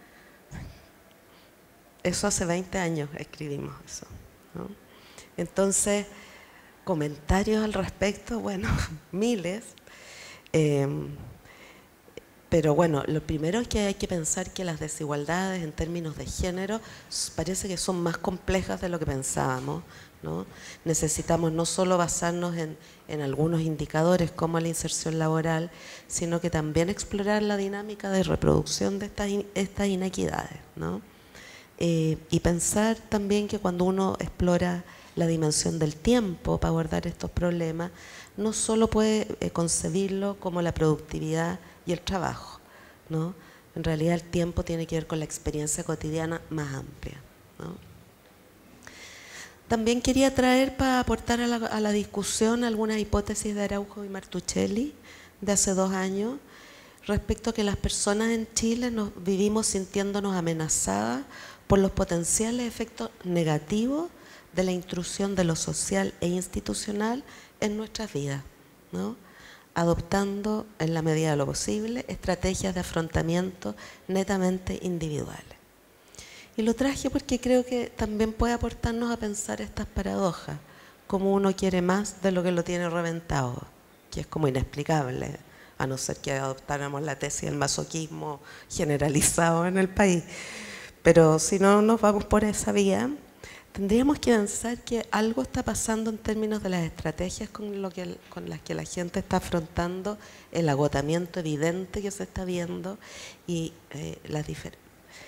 Eso hace veinte años escribimos eso, ¿no? Entonces, comentarios al respecto, bueno, miles. Eh, pero bueno, lo primero es que hay que pensar que las desigualdades en términos de género parece que son más complejas de lo que pensábamos, ¿no? Necesitamos no solo basarnos en, en algunos indicadores como la inserción laboral, sino que también explorar la dinámica de reproducción de estas, estas inequidades, ¿no? Eh, y pensar también que cuando uno explora la dimensión del tiempo para abordar estos problemas, no solo puede eh, concebirlo como la productividad y el trabajo, ¿no? En realidad el tiempo tiene que ver con la experiencia cotidiana más amplia, ¿no? También quería traer para aportar a la, a la discusión algunas hipótesis de Araujo y Martuchelli de hace dos años respecto a que las personas en Chile nos vivimos sintiéndonos amenazadas por los potenciales efectos negativos de la intrusión de lo social e institucional en nuestras vidas, ¿no? Adoptando, en la medida de lo posible, estrategias de afrontamiento netamente individuales. Y lo traje porque creo que también puede aportarnos a pensar estas paradojas, como uno quiere más de lo que lo tiene reventado, que es como inexplicable, a no ser que adoptáramos la tesis del masoquismo generalizado en el país. Pero si no nos vamos por esa vía, tendríamos que pensar que algo está pasando en términos de las estrategias con, lo que, con las que la gente está afrontando el agotamiento evidente que se está viendo y eh, las diferencias.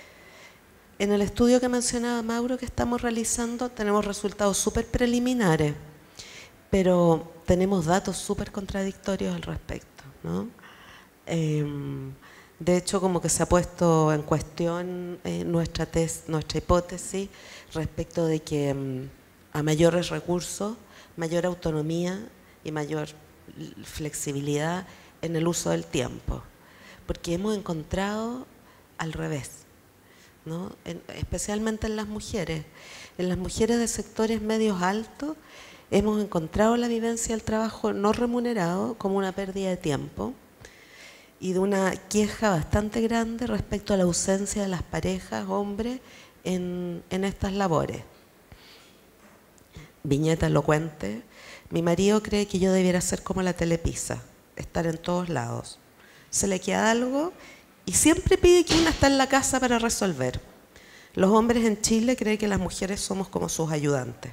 En el estudio que mencionaba Mauro que estamos realizando tenemos resultados súper preliminares, pero tenemos datos súper contradictorios al respecto, ¿no? Eh, de hecho, como que se ha puesto en cuestión eh, nuestra, tes, nuestra hipótesis respecto de que um, a mayores recursos, mayor autonomía y mayor flexibilidad en el uso del tiempo, porque hemos encontrado al revés, ¿no? En, especialmente en las mujeres. En las mujeres de sectores medios altos hemos encontrado la vivencia del trabajo no remunerado como una pérdida de tiempo y de una queja bastante grande respecto a la ausencia de las parejas, hombres, en, en estas labores. Viñeta elocuente. Mi marido cree que yo debiera ser como la Telepizza, estar en todos lados. Se le queda algo y siempre pide que una está en la casa para resolver. Los hombres en Chile creen que las mujeres somos como sus ayudantes.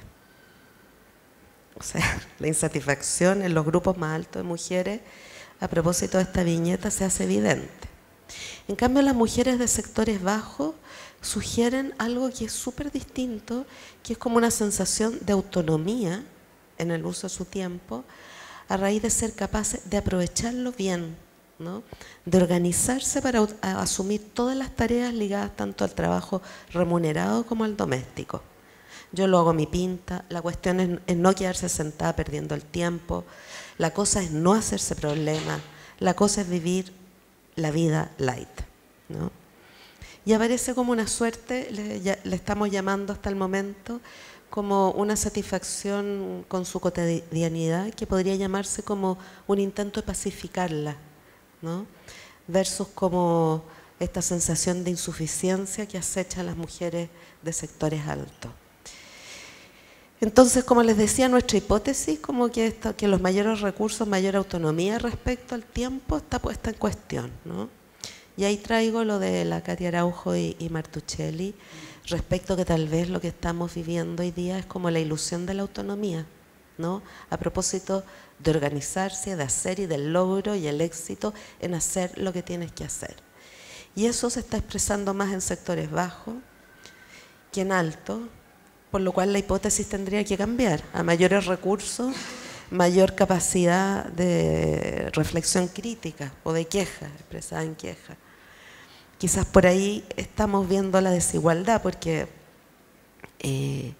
O sea, la insatisfacción en los grupos más altos de mujeres a propósito de esta viñeta se hace evidente. En cambio, las mujeres de sectores bajos sugieren algo que es súper distinto, que es como una sensación de autonomía en el uso de su tiempo a raíz de ser capaces de aprovecharlo bien, ¿no? De organizarse para asumir todas las tareas ligadas tanto al trabajo remunerado como al doméstico. Yo lo hago a mi pinta, la cuestión es, es no quedarse sentada perdiendo el tiempo, la cosa es no hacerse problemas, la cosa es vivir la vida light, ¿no? Y aparece como una suerte, le, ya, le estamos llamando hasta el momento, como una satisfacción con su cotidianidad que podría llamarse como un intento de pacificarla, ¿no? Versus como esta sensación de insuficiencia que acecha a las mujeres de sectores altos. Entonces, como les decía, nuestra hipótesis, como que, esto, que los mayores recursos, mayor autonomía respecto al tiempo, está puesta en cuestión, ¿no? Y ahí traigo lo de la Katia Araujo y, y Martuchelli, respecto que tal vez lo que estamos viviendo hoy día es como la ilusión de la autonomía, ¿no? A propósito de organizarse, de hacer y del logro y el éxito en hacer lo que tienes que hacer. Y eso se está expresando más en sectores bajos que en altos, por lo cual la hipótesis tendría que cambiar a mayores recursos, mayor capacidad de reflexión crítica o de queja, expresada en queja. Quizás por ahí estamos viendo la desigualdad, porque eh,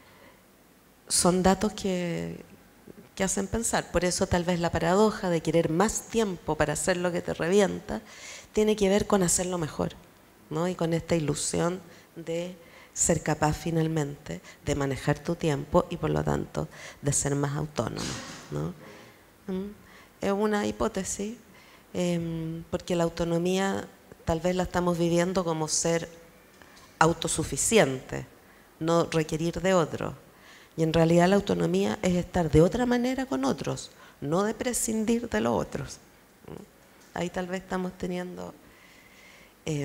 son datos que, que hacen pensar. Por eso tal vez la paradoja de querer más tiempo para hacer lo que te revienta tiene que ver con hacerlo mejor, ¿no? Y con esta ilusión de ser capaz finalmente de manejar tu tiempo y por lo tanto de ser más autónomo, ¿no? es una hipótesis, eh, porque la autonomía tal vez la estamos viviendo como ser autosuficiente, no requerir de otros. Y en realidad la autonomía es estar de otra manera con otros, no de prescindir de los otros. Ahí tal vez estamos teniendo eh,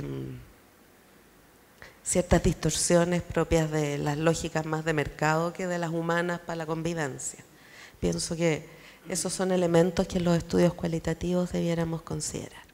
ciertas distorsiones propias de las lógicas más de mercado que de las humanas para la convivencia. Pienso que esos son elementos que en los estudios cualitativos debiéramos considerar.